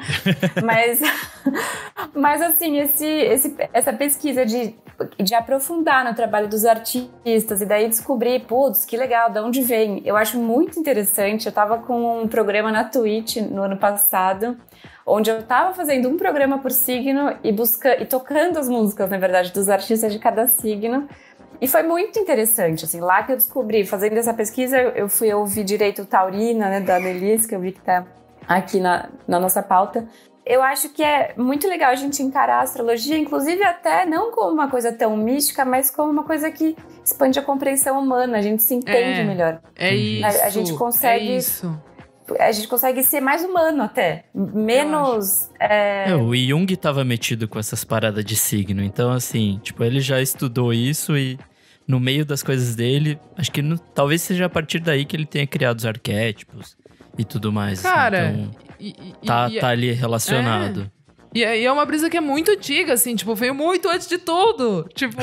Mas assim, essa pesquisa de aprofundar no trabalho dos artistas e daí descobrir, putz, que legal, de onde vem? Eu acho muito interessante. Eu tava com um programa na Twitch no ano passado, onde eu tava fazendo um programa por signo e tocando as músicas, na verdade, dos artistas de cada signo. E foi muito interessante, assim, lá que eu descobri, fazendo essa pesquisa, eu fui ouvir direito Taurina, né, da Annelise, que eu vi que tá aqui na nossa pauta. Eu acho que é muito legal a gente encarar a astrologia, inclusive até não como uma coisa tão mística, mas como uma coisa que expande a compreensão humana, a gente se entende melhor. É isso, a gente consegue, a gente consegue ser mais humano até, menos... O Jung tava metido com essas paradas de signo, então assim, tipo, ele já estudou isso e no meio das coisas dele, acho que talvez seja a partir daí que ele tenha criado os arquétipos e tudo mais. Cara, então, tá ali relacionado. E é uma brisa que é muito antiga, assim, tipo, veio muito antes de tudo. Tipo,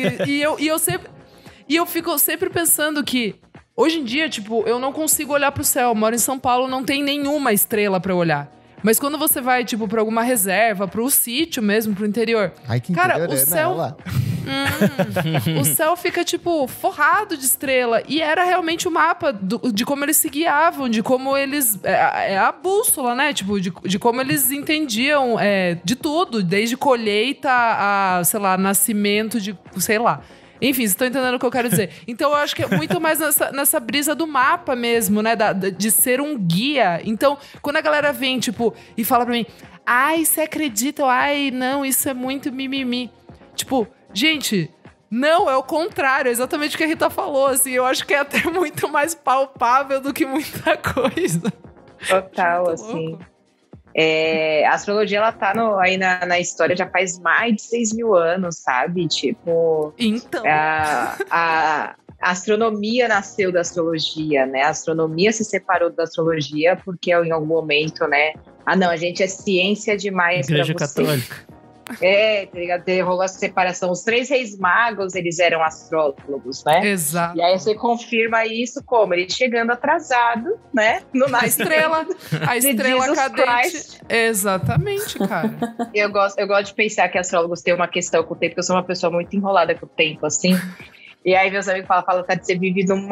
eu fico sempre pensando que hoje em dia, tipo, eu não consigo olhar pro céu. Eu moro em São Paulo, não tem nenhuma estrela pra eu olhar. Mas quando você vai, tipo, pra alguma reserva, pro sítio mesmo, pro interior... Ai, que cara, interior, o céu... o céu fica, tipo, forrado de estrela. E era realmente o mapa de como eles se guiavam, de como eles... É a bússola, né? Tipo, de como eles entendiam de tudo. Desde colheita a, sei lá, nascimento de... Sei lá. Enfim, vocês estão entendendo o que eu quero dizer. Então, eu acho que é muito mais nessa brisa do mapa mesmo, né? De ser um guia. Então, quando a galera vem, tipo, e fala pra mim... Ai, você acredita? Ai, não, isso é muito mimimi. Tipo, gente... Não, é o contrário. É exatamente o que a Rita falou, assim. Eu acho que é até muito mais palpável do que muita coisa. Total, assim. A astrologia, ela tá aí na história já faz mais de 6.000 anos, sabe? Tipo... Então... A astronomia nasceu da astrologia, né? A astronomia se separou da astrologia porque em algum momento, né? Não, a gente é ciência demais pra você. Igreja Católica. Tá ligado? Rolou essa separação. Os 3 reis magos, eles eram astrólogos, né? Exato. E aí você confirma isso como? Ele chegando atrasado, né? A estrela cadente. Exatamente, cara. Eu gosto de pensar que astrólogos têm uma questão com o tempo, porque eu sou uma pessoa muito enrolada com o tempo, assim. E aí meus amigos falam, Tati, você vive num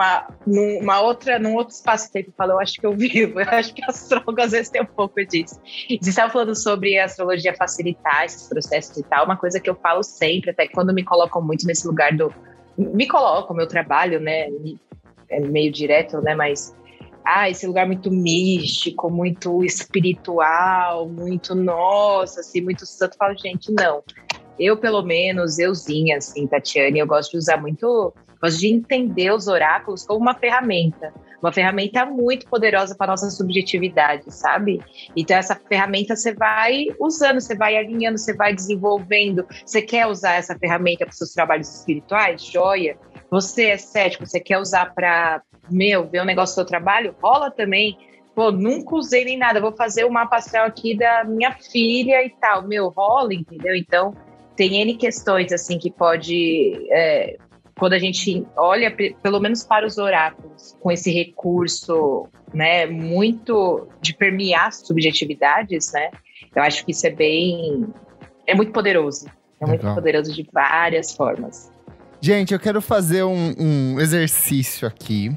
outro espaço-tempo. Eu falo, eu acho que eu vivo. Eu acho que a astróloga às vezes tem um pouco disso. E você estava falando sobre a astrologia facilitar esses processos e tal. Uma coisa que eu falo sempre, até quando me colocam muito nesse lugar me colocam, meu trabalho, né? É meio direto, né? Mas esse lugar muito místico, muito espiritual, muito nossa, assim, muito santo. Eu falo, gente, não. Eu, pelo menos, euzinha, assim, Tatiane, eu gosto de usar muito, gosto de entender os oráculos como uma ferramenta muito poderosa para nossa subjetividade, sabe? Então, essa ferramenta você vai usando, você vai alinhando, você vai desenvolvendo. Você quer usar essa ferramenta para os seus trabalhos espirituais? Joia! Você é cético, você quer usar para, ver o negócio do seu trabalho? Rola também. Pô, nunca usei nem nada, vou fazer o mapa astral aqui da minha filha e tal. Rola, entendeu? Então, tem N questões, assim, que pode... quando a gente olha, pelo menos para os oráculos, com esse recurso, né, muito de permear subjetividades, né? Eu acho que isso é muito poderoso. É muito poderoso de várias formas. Gente, eu quero fazer um exercício aqui.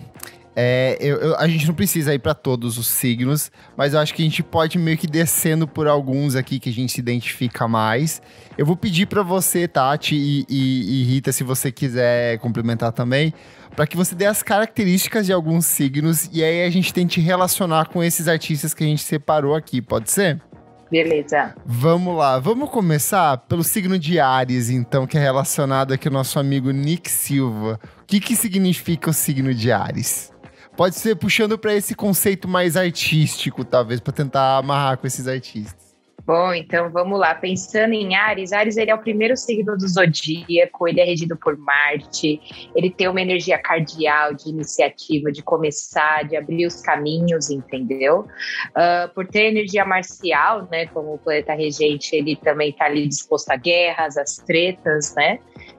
A gente não precisa ir para todos os signos, mas eu acho que a gente pode meio que descendo por alguns aqui que a gente se identifica mais. Eu vou pedir para você, Tati e Rita, se você quiser complementar também, para que você dê as características de alguns signos e aí a gente tente relacionar com esses artistas que a gente separou aqui, pode ser? Beleza. Vamos lá, vamos começar pelo signo de Áries, então, que é relacionado aqui ao nosso amigo Nick Silva. O que significa o signo de Áries? Pode ser puxando para esse conceito mais artístico, talvez, para tentar amarrar com esses artistas. Bom, então vamos lá. Pensando em Áries, ele é o primeiro signo do zodíaco, ele é regido por Marte, ele tem uma energia cardial, de iniciativa, de começar, de abrir os caminhos, entendeu? Por ter energia marcial, né, como o planeta regente, ele também está ali disposto a guerras, às tretas, né?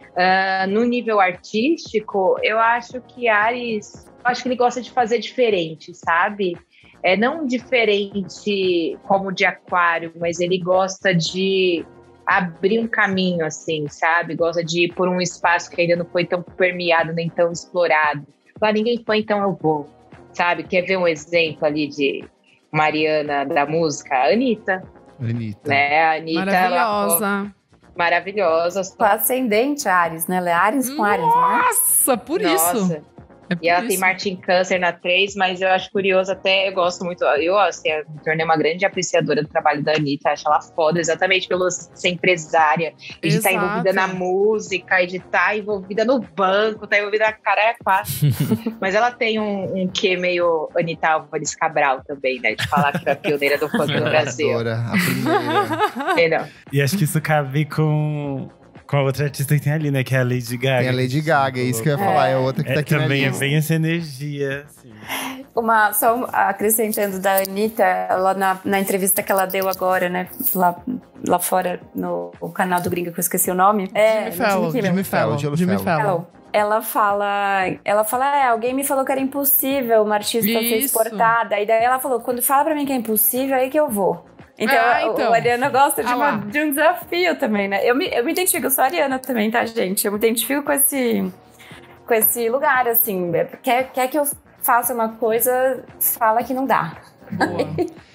No nível artístico, eu acho que Áries, ele gosta de fazer diferente, sabe? Não diferente como de Aquário, mas ele gosta de abrir um caminho, assim, sabe? Gosta de ir por um espaço que ainda não foi tão permeado, nem tão explorado. Lá ninguém foi, então eu vou, sabe? Quer ver um exemplo ali de Mariana da música? A Anitta. Né? A Anitta, maravilhosa. Maravilhosa. Com ascendente Áries, né? Ela é Áries com Áries, né? Nossa, por isso. E ela tem Marte em Câncer na 3, mas eu acho curioso até, eu gosto muito, me tornei uma grande apreciadora do trabalho da Anitta, acho ela foda, exatamente pelo ser empresária, e de estar envolvida na música, e de estar envolvida no banco, estar envolvida na cara é quatro. Mas ela tem um quê meio Anitta Álvares Cabral também, né, de falar que foi a pioneira do funk no Brasil. A primeira. E acho que isso cabe com a outra artista que tem ali, né? Que é a Lady Gaga. Tem a Lady Gaga, é isso que eu ia falar. É outra que tá aqui também na lista. É bem essa energia, assim. Só acrescentando da Anitta, ela na entrevista que ela deu agora, né? Lá fora, no canal do Gringa, que eu esqueci o nome. Jimmy Fallon. Ela fala, alguém me falou que era impossível uma artista ser exportada. E daí ela falou, quando fala pra mim que é impossível, é aí que eu vou. Então, a Ariana gosta de um desafio também, né? Eu me identifico, eu sou a Ariana também, tá, gente? Eu me identifico com esse lugar, assim. Quer que eu faça uma coisa, fala que não dá. Boa.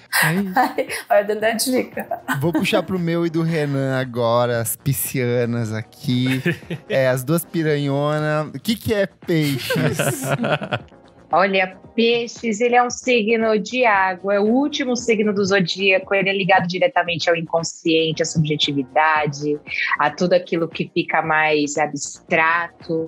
Olha, dando a dica. Vou puxar pro meu e do Renan agora, as piscianas aqui. As duas piranhonas. O que é peixes? Olha, Peixes, ele é um signo de água, é o último signo do zodíaco, ele é ligado diretamente ao inconsciente, à subjetividade, a tudo aquilo que fica mais abstrato.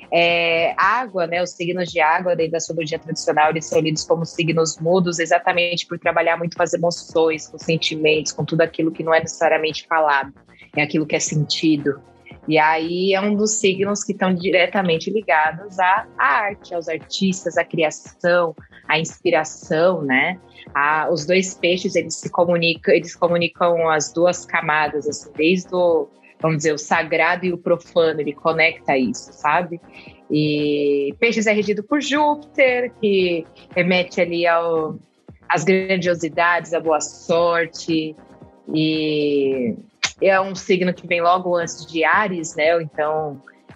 Água, né, os signos de água dentro da astrologia tradicional, eles são lidos como signos mudos exatamente por trabalhar muito com as emoções, com os sentimentos, com tudo aquilo que não é necessariamente falado, é aquilo que é sentido. E aí é um dos signos que estão diretamente ligados à arte, aos artistas, à criação, à inspiração, né? Os dois peixes, eles comunicam as duas camadas, assim, desde vamos dizer, o sagrado e o profano, ele conecta isso, sabe? E Peixes é regido por Júpiter, que remete ali às grandiosidades, à boa sorte, e é um signo que vem logo antes de Áries, né? Então,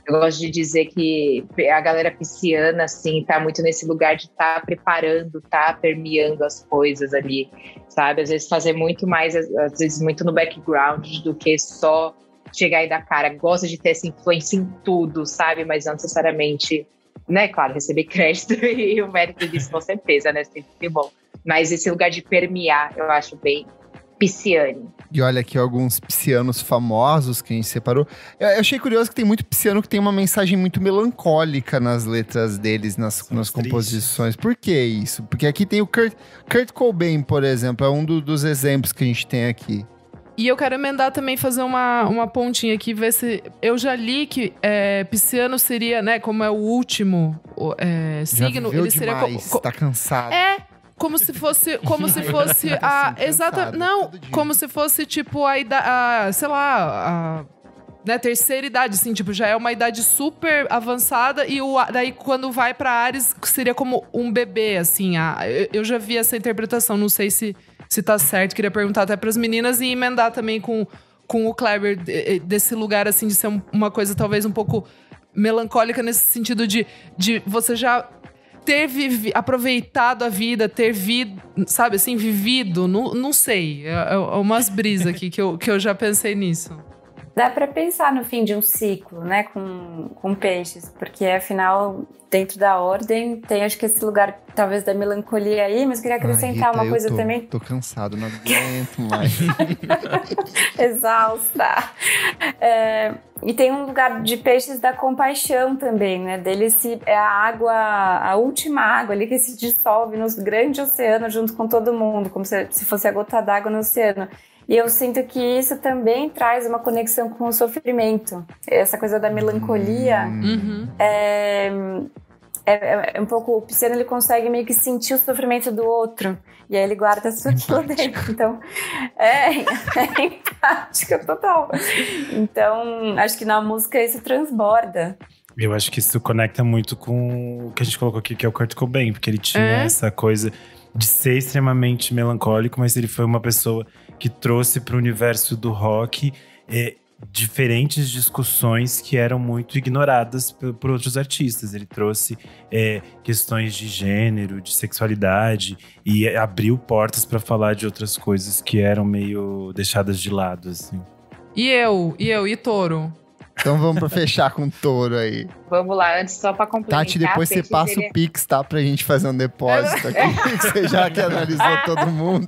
Eu gosto de dizer que a galera pisciana, assim, tá muito nesse lugar de estar preparando, tá permeando as coisas ali, sabe? Às vezes fazer muito mais, às vezes muito no background do que só chegar e dar cara. Gosta de ter essa influência em tudo, sabe? Mas não necessariamente, né? Claro, receber crédito e o mérito disso com certeza, né? Sempre bom. Mas esse lugar de permear, eu acho bem pisciane. E olha aqui alguns piscianos famosos que a gente separou. Eu achei curioso que tem muito pisciano que tem uma mensagem muito melancólica nas letras deles, nas composições. Por que isso? Porque aqui tem o Kurt Cobain, por exemplo, é um dos exemplos que a gente tem aqui. E eu quero emendar também, fazer uma pontinha aqui, ver se… Eu já li que pisciano seria, né, como é o último signo… Já viveu ele seria demais, tá cansado. Como se fosse a… Exata, não, como se fosse tipo sei lá, né, terceira idade, assim, tipo, já é uma idade super avançada e daí quando vai pra Áries seria como um bebê, assim. Eu já vi essa interpretação, não sei se tá certo, queria perguntar até pras meninas e emendar também com o Kleber desse lugar, assim, de ser uma coisa talvez um pouco melancólica nesse sentido de você já ter aproveitado a vida, sabe, assim, vivido, não sei, é umas brisas aqui que eu já pensei nisso. Dá pra pensar no fim de um ciclo, né, com peixes, porque afinal, dentro da ordem, tem acho que esse lugar talvez da melancolia aí, mas queria acrescentar uma coisa também. Tô cansado, não aguento mais. Exausta. E tem um lugar de peixes da compaixão também, né, deles é a água, a última água ali que se dissolve no grande oceano junto com todo mundo, como se fosse a gota d'água no oceano. E eu sinto que isso também traz uma conexão com o sofrimento. Essa coisa da melancolia é um pouco… O pisciano, ele consegue meio que sentir o sofrimento do outro. E aí ele guarda tudo aquilo dentro. Então, é empática total. Então, acho que na música isso transborda. Eu acho que isso conecta muito com o que a gente colocou aqui, que é o Kurt Cobain. Porque ele tinha essa coisa de ser extremamente melancólico, mas ele foi uma pessoa que trouxe para o universo do rock diferentes discussões que eram muito ignoradas por outros artistas. Ele trouxe questões de gênero, de sexualidade e abriu portas para falar de outras coisas que eram meio deixadas de lado, assim. E Touro? Então vamos pra fechar com o Touro aí. Vamos lá, antes só pra complementar. Tati, depois você passa o Pix, tá? Pra gente fazer um depósito aqui. Você já que analisou todo mundo.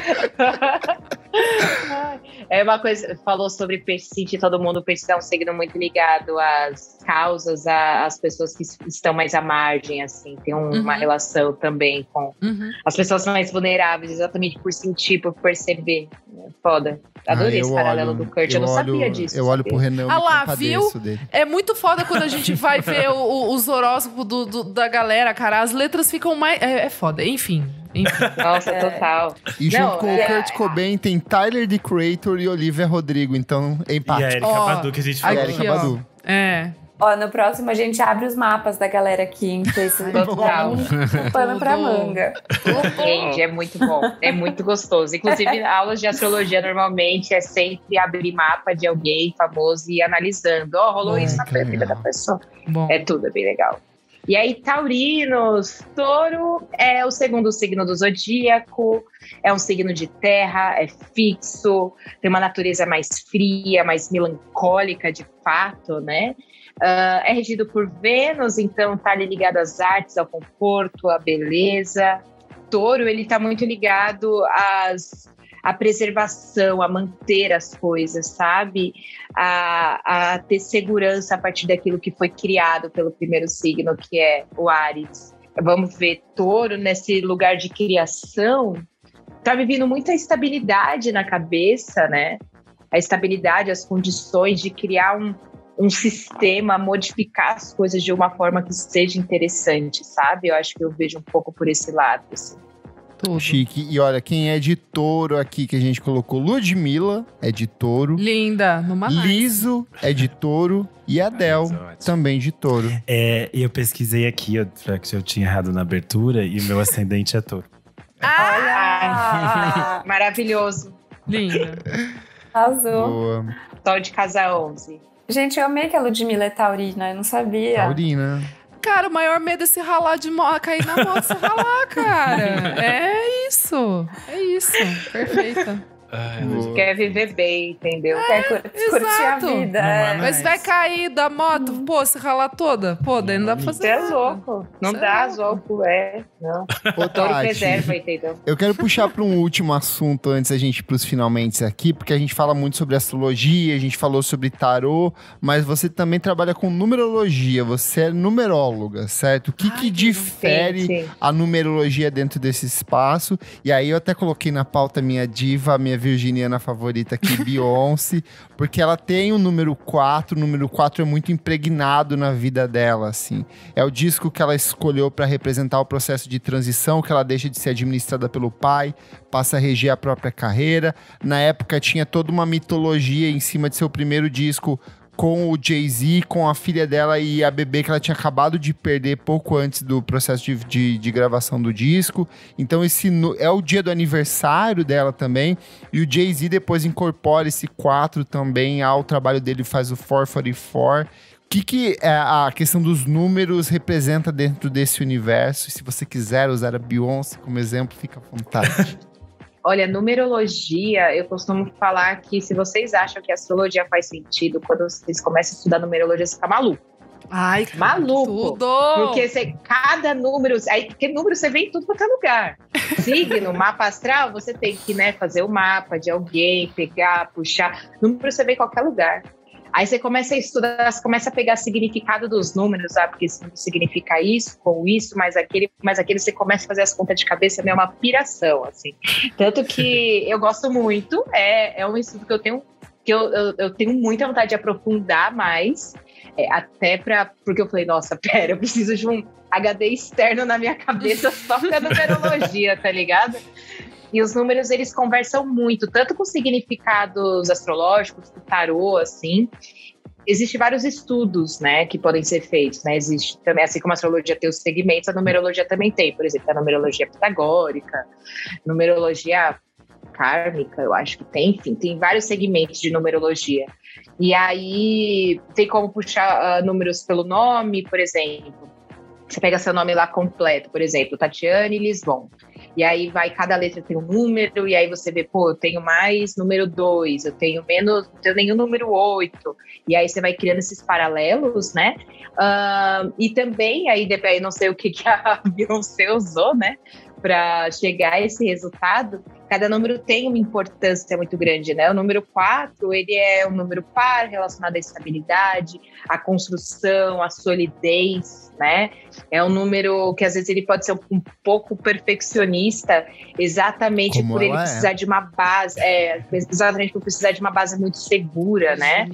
É uma coisa, falou sobre sentir todo mundo, peixe é um signo muito ligado às causas, às pessoas que estão mais à margem, assim. Tem uma relação também com as pessoas mais vulneráveis, exatamente por sentir, por perceber. Foda. Adorei esse paralelo do Kurt, eu não sabia disso. Eu olho pro Renan, eu me compadeço dele. É muito foda quando a gente vai ver os horóscopos da galera, cara. As letras ficam mais… É foda, enfim. Nossa, total. E junto com o Kurt Cobain tem Tyler, The Creator e Olivia Rodrigo, então é empate. E a Erika Badu, que a gente falou. A Erika Badu. No próximo a gente abre os mapas da galera aqui, em que esse total. Pano pra manga. Gente, é muito bom, é muito gostoso. Inclusive, aulas de astrologia normalmente é sempre abrir mapa de alguém famoso e ir analisando. Rolou isso na vida da pessoa. É tudo, é bem legal. E aí, taurinos, Touro é o segundo signo do zodíaco, é um signo de terra, é fixo, tem uma natureza mais fria, mais melancólica de fato, né? É regido por Vênus, então tá ali ligado às artes, ao conforto, à beleza. Touro, ele tá muito ligado à preservação, a manter as coisas, sabe? A ter segurança a partir daquilo que foi criado pelo primeiro signo, que é o Áries. Vamos ver, Touro, nesse lugar de criação, tá vivendo muita estabilidade na cabeça, né? A estabilidade, as condições de criar um sistema, modificar as coisas de uma forma que seja interessante, sabe? Eu acho que eu vejo um pouco por esse lado, assim. Tudo. Chique. E olha, quem é de Touro aqui que a gente colocou, Ludmilla é de Touro. Linda, numa Liso é de Touro. E Adele também de Touro. E eu pesquisei aqui, que eu tinha errado na abertura, e o meu ascendente é Touro. Maravilhoso. Linda. Arrasou. Boa. Sol de casa 11. Gente, eu amei que a Ludmilla é taurina, eu não sabia. Taurina. Cara, o maior medo é se ralar de moto, cair na moto e se ralar, cara. É isso. Perfeita. Ai, Quer viver bem, entendeu? Quer curtir a exato. vida. Não é Mas vai cair da moto, pô, se ralar toda. Pô, daí não dá pra fazer Você é nada. louco. Não Você é dá, louco. louco, não. Ô, Touro Tati, preserva, entendeu? eu quero puxar para um último assunto antes da gente ir pros finalmente aqui, porque a gente fala muito sobre astrologia, a gente falou sobre tarô, mas você também trabalha com numerologia, você é numeróloga, certo? O que difere Sim. a numerologia dentro desse espaço? E aí eu até coloquei na pauta minha diva, minha virginiana favorita aqui, Beyoncé, porque ela tem o número 4 é muito impregnado na vida dela, assim. É o disco que ela escolheu para representar o processo de transição, que ela deixa de ser administrada pelo pai, passa a reger a própria carreira. Na época tinha toda uma mitologia em cima de seu primeiro disco com o Jay-Z, com a filha dela e a bebê que ela tinha acabado de perder pouco antes do processo de gravação do disco. Então é o dia do aniversário dela também. E o Jay-Z depois incorpora esse 4 também ao trabalho dele, faz o 444. O que a questão dos números representa dentro desse universo? E se você quiser usar a Beyoncé como exemplo, fica à vontade. Olha, numerologia, eu costumo falar que se vocês acham que a astrologia faz sentido, quando vocês começam a estudar numerologia, você fica maluco. Ai, Maluco. tudo! Porque cada número, porque número você vê em tudo quanto é lugar. Signo, mapa astral, você tem que, fazer o mapa de alguém, pegar, puxar. Número você vê em qualquer lugar. Aí você começa a estudar, você começa a pegar significado dos números, sabe? Porque isso significa isso, com isso, mais aquele, você começa a fazer as contas de cabeça, é uma piração, assim. Tanto que eu gosto muito, é um estudo que eu tenho, eu tenho muita vontade de aprofundar mais, porque eu falei, nossa, pera, eu preciso de um HD externo na minha cabeça só pra numerologia, tá ligado? E os números, eles conversam muito, tanto com significados astrológicos, com tarô, assim. Existem vários estudos, que podem ser feitos, Existe também, assim como a astrologia tem os segmentos, a numerologia também tem. Por exemplo, a numerologia pitagórica, numerologia kármica, eu acho que tem. Enfim, tem vários segmentos de numerologia. E aí, tem como puxar números pelo nome, por exemplo. Você pega seu nome lá completo, por exemplo, Tatiane Lisbon. E aí cada letra tem um número, e aí você vê, eu tenho mais número 2, eu tenho menos, não tenho nenhum número 8. E aí você vai criando esses paralelos, e também, aí não sei o que a Beyoncé usou, para chegar a esse resultado. Cada número tem uma importância muito grande, O número 4, ele é um número par relacionado à estabilidade, à construção, à solidez, É um número que às vezes ele pode ser um pouco perfeccionista, exatamente Como por ele ela precisar de uma base, exatamente por precisar de uma base muito segura,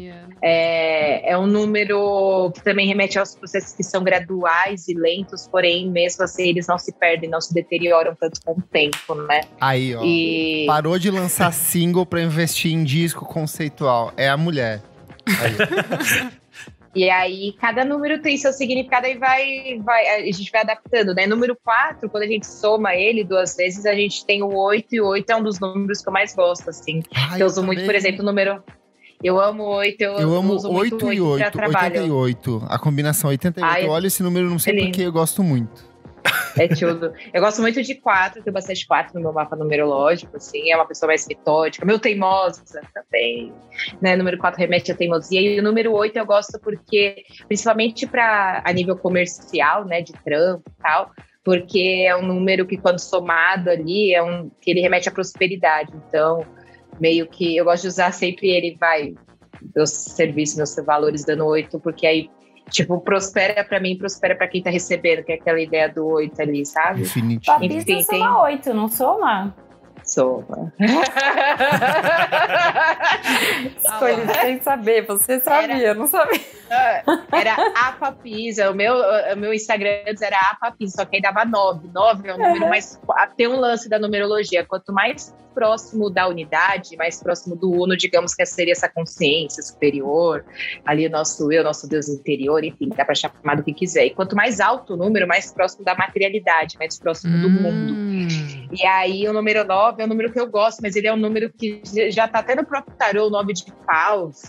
É um número que também remete aos processos que são graduais e lentos, porém, mesmo assim, eles não se perdem, não se deterioram tanto com o tempo, Aí, ó. Parou de lançar single pra investir em disco conceitual. É a mulher. Aí. E aí, cada número tem seu significado e a gente vai adaptando, Número 4, quando a gente soma ele 2 vezes, a gente tem o 8, e o 8 é um dos números que eu mais gosto, assim. Eu uso muito, por exemplo, o número... Eu amo 8, eu amo uso 8 e 8, 88. A combinação 88. Olha esse número, não sei porque eu gosto muito. É tudo. Eu gosto muito de 4, tenho bastante 4 no meu mapa numerológico, assim, é uma pessoa mais metódica, meio teimosa também, Número 4 remete à teimosia, e o número 8 eu gosto porque, principalmente a nível comercial, de trampo e tal, porque é um número que, quando somado ali, que ele remete à prosperidade. Então, meio que eu gosto de usar sempre ele, meus serviços, meus valores dando 8, porque aí, prospera pra mim, prospera pra quem tá recebendo, que é aquela ideia do 8 ali, sabe? Definitivo. Papisa soma 8, não soma? Soma. Escolhi sem saber, você sabia, não sabia. Era a Papisa, o meu Instagram antes era a Papisa, só que aí dava 9. 9 é um número mais... Tem um lance da numerologia, quanto mais próximo da unidade, mais próximo do uno, digamos que seria essa consciência superior, ali o nosso Deus interior, enfim, dá pra chamar do que quiser. E quanto mais alto o número, mais próximo da materialidade, mais próximo do mundo. E aí o número 9 é um número que eu gosto, mas ele é um número que já tá até no próprio tarô, o 9 de paus,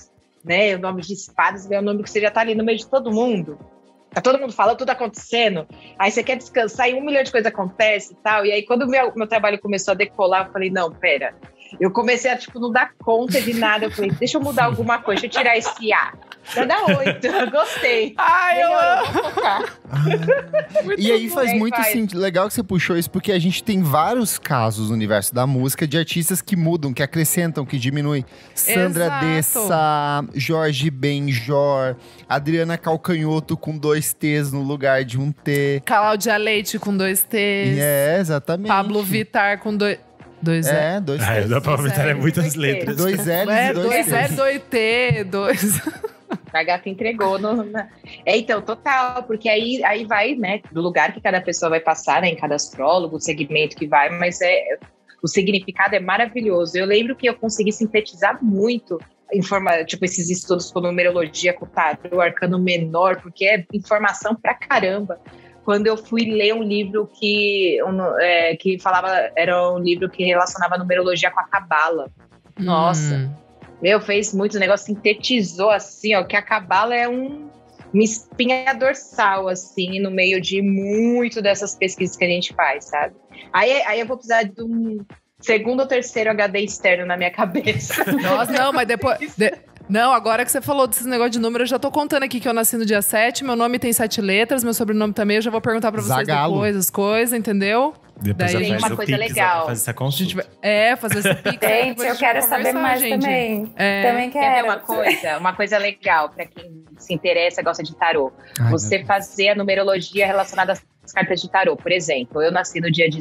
né? O nome de espadas é um nome que você já tá ali no meio de todo mundo. Tá todo mundo falando, tudo acontecendo. Aí você quer descansar e 1 milhão de coisas acontece e tal. E aí, quando o meu trabalho começou a decolar, eu falei, não, pera. Eu comecei a, não dar conta de nada. Eu falei, deixa eu mudar alguma coisa, deixa eu tirar esse A. Já dá 8, eu gostei. Ai, eu amo. Vou focar. E aí faz bem, muito sentido. Legal que você puxou isso, porque a gente tem vários casos no universo da música de artistas que mudam, que acrescentam, que diminuem. Sandra Exato. Dessa, Jorge Benjor, Adriana Calcanhoto com 2 T's no lugar de 1 T. Cláudia Leite com 2 T's. É, exatamente. Pablo Vittar com 2 T's. É, 2 T's. Ai, da Pablo Vittar é muitas 2 letras. 2 L's É, e 2 2 T's. L, 2 T, 2. A gata entregou. Então, total, porque aí vai, né, do lugar que cada pessoa vai passar, né, em cada astrólogo, o segmento que vai, mas o significado é maravilhoso. Eu lembro que eu consegui sintetizar muito esses estudos com numerologia, com tarô, arcano menor, porque é informação pra caramba. Quando eu fui ler um livro que falava, era um livro que relacionava a numerologia com a cabala. Nossa. Fez muito negócio, sintetizou assim, ó, que a cabala é uma espinha dorsal, assim, no meio de muito dessas pesquisas que a gente faz, sabe? Aí eu vou precisar de um 2º ou 3º HD externo na minha cabeça. Nossa, não, mas depois... Não, agora que você falou desses negócios de número, eu já tô contando aqui que eu nasci no dia 7, meu nome tem 7 letras, meu sobrenome também, eu já vou perguntar pra vocês Zagalo. depois as coisas, entendeu? Depois Daí ela tem faz uma o coisa Pix, legal. ela faz essa consulta. Fazer esse pix. Gente, eu quero saber mais também. Também Quer ver quero. uma coisa legal para quem se interessa, gosta de tarô. Ai, Você fazer a numerologia relacionada às cartas de tarô. Por exemplo, eu nasci no dia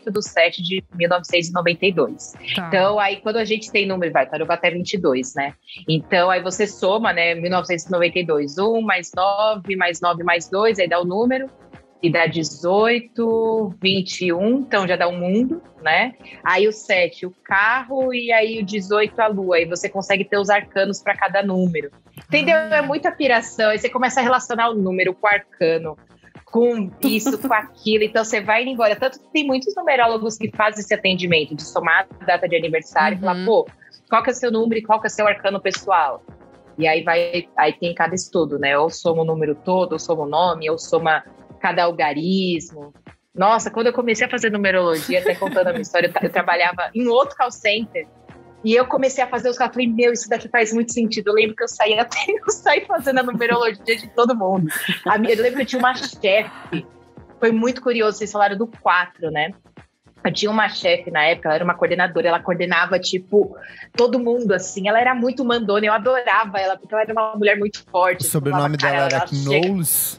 18/7/1992. Tá. Então, aí quando a gente tem número, tarô vai até 22, né? Então, aí você soma, né, 1992, 1 mais 9, mais 9, mais 2, aí dá o número. E dá 18, 21, então já dá um mundo, né? Aí o 7, o carro, e aí o 18, a lua. Aí você consegue ter os arcanos para cada número. Entendeu? É muita piração. Aí você começa a relacionar o número com o arcano, com isso, com aquilo. Então você vai indo embora. Tanto que tem muitos numerólogos que fazem esse atendimento de somar a data de aniversário e falar, pô, qual que é o seu número e qual que é o seu arcano pessoal? E aí tem cada estudo, né? Ou soma o número todo, ou soma o nome, ou soma cada algarismo. Nossa, quando eu comecei a fazer numerologia, até contando a minha história, eu trabalhava em outro call center, e eu comecei a fazer os cálculos, falei, isso daqui faz muito sentido. Eu lembro que eu saí fazendo a numerologia de todo mundo. Eu lembro que eu tinha uma chefe, foi muito curioso, vocês falaram do 4, né? Eu tinha uma chefe na época, ela era uma coordenadora, ela coordenava, todo mundo, assim. Ela era muito mandona, eu adorava ela, porque ela era uma mulher muito forte. O sobrenome dela era Knowles.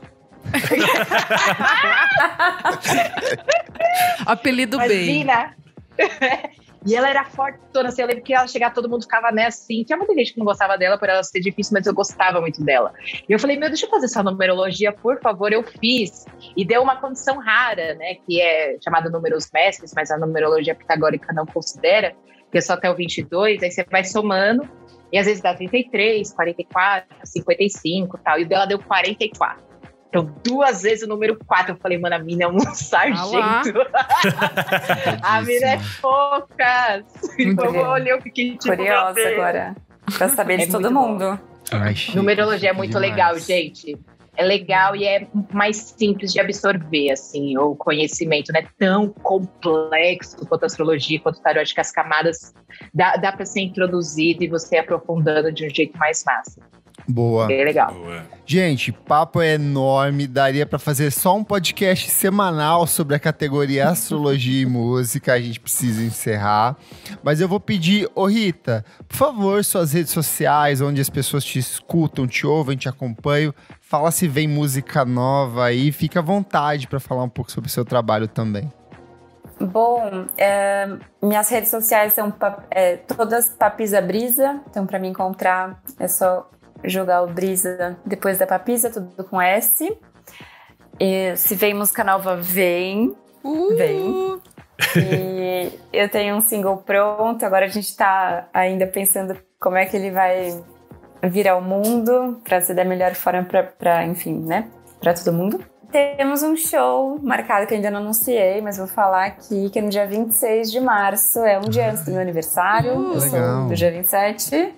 Apelido bem. Imagina. E ela era fortona, assim, eu lembro que ela chegava, todo mundo ficava, né, assim. Tinha muita gente que não gostava dela por ela ser difícil, mas eu gostava muito dela. E eu falei, deixa eu fazer essa numerologia, por favor. Eu fiz. E deu uma condição rara, né, que é chamada números mestres, mas a numerologia pitagórica não considera, que é só até o 22, aí você vai somando, e às vezes dá 33, 44, 55 e tal. E o dela deu 44. Então, 2 vezes o número 4. Eu falei, mano, a mina é um sargento. A mina é focas. Então, eu olhei, eu fiquei curiosa agora. Pra saber de todo mundo. Numerologia é muito legal, gente. É legal e é mais simples de absorver, assim, o conhecimento. Não é tão complexo quanto a astrologia, quanto o tarô. Acho que as camadas dá pra ser introduzido e você aprofundando de um jeito mais massa. Boa. É legal. Boa. Gente, papo é enorme, daria pra fazer só um podcast semanal sobre a categoria astrologia e música, a gente precisa encerrar. Mas eu vou pedir, Rita, por favor, suas redes sociais, onde as pessoas te escutam, te ouvem, te acompanham, fala se vem música nova aí, fica à vontade pra falar um pouco sobre o seu trabalho também. Bom, minhas redes sociais são todas Papisa Brisa, então pra me encontrar é só jogar o Brisa depois da Papisa, tudo com S. E se vem música nova, vem. Vem. E eu tenho um single pronto, agora a gente tá ainda pensando como é que ele vai virar o mundo, pra ser da melhor forma pra enfim, né, pra todo mundo. Temos um show marcado que eu ainda não anunciei, mas vou falar aqui, que é no dia 26 de março, é um dia antes do meu aniversário, eu sou do dia 27.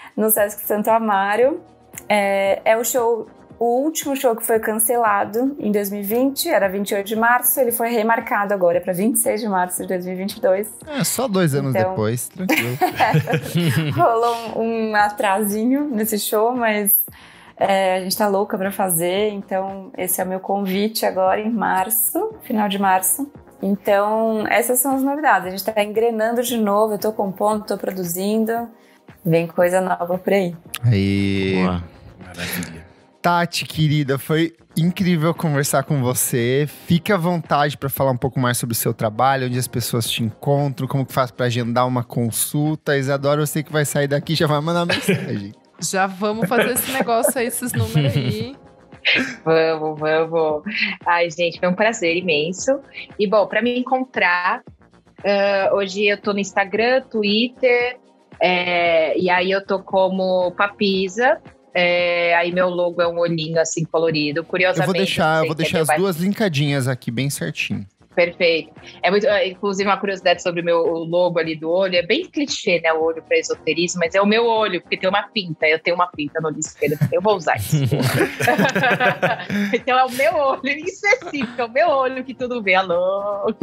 no Sesc Santo Amaro. É o último show que foi cancelado em 2020, era 28 de março, ele foi remarcado agora para 26 de março de 2022. Só 2 anos depois, tranquilo. Rolou um atrasinho nesse show, mas a gente tá louca para fazer, então esse é o meu convite agora em março, final de março. Então, essas são as novidades. A gente tá engrenando de novo, eu tô compondo, tô produzindo, vem coisa nova por aí. Aí. Boa. Maravilha. Tati, querida, foi incrível conversar com você. Fique à vontade para falar um pouco mais sobre o seu trabalho, onde as pessoas te encontram, como que faz para agendar uma consulta. Isadora, eu sei que vai sair daqui e já vai mandar mensagem. Já vamos fazer esse negócio aí, esses números aí. Vamos. Ai, gente, foi um prazer imenso. E, bom, para me encontrar, hoje eu tô no Instagram, Twitter, e aí eu tô como Papisa. Aí meu logo é um olhinho assim colorido. Curiosamente, eu vou deixar as duas linkadinhas aqui bem certinho. Perfeito. Inclusive, uma curiosidade sobre o meu logo ali do olho. É bem clichê, né? O olho para esoterismo, mas é o meu olho, porque tem uma pinta. Eu tenho uma pinta no olho esquerdo. Eu vou usar isso. Então é o meu olho em específico. É o meu olho que tudo vê. A louca.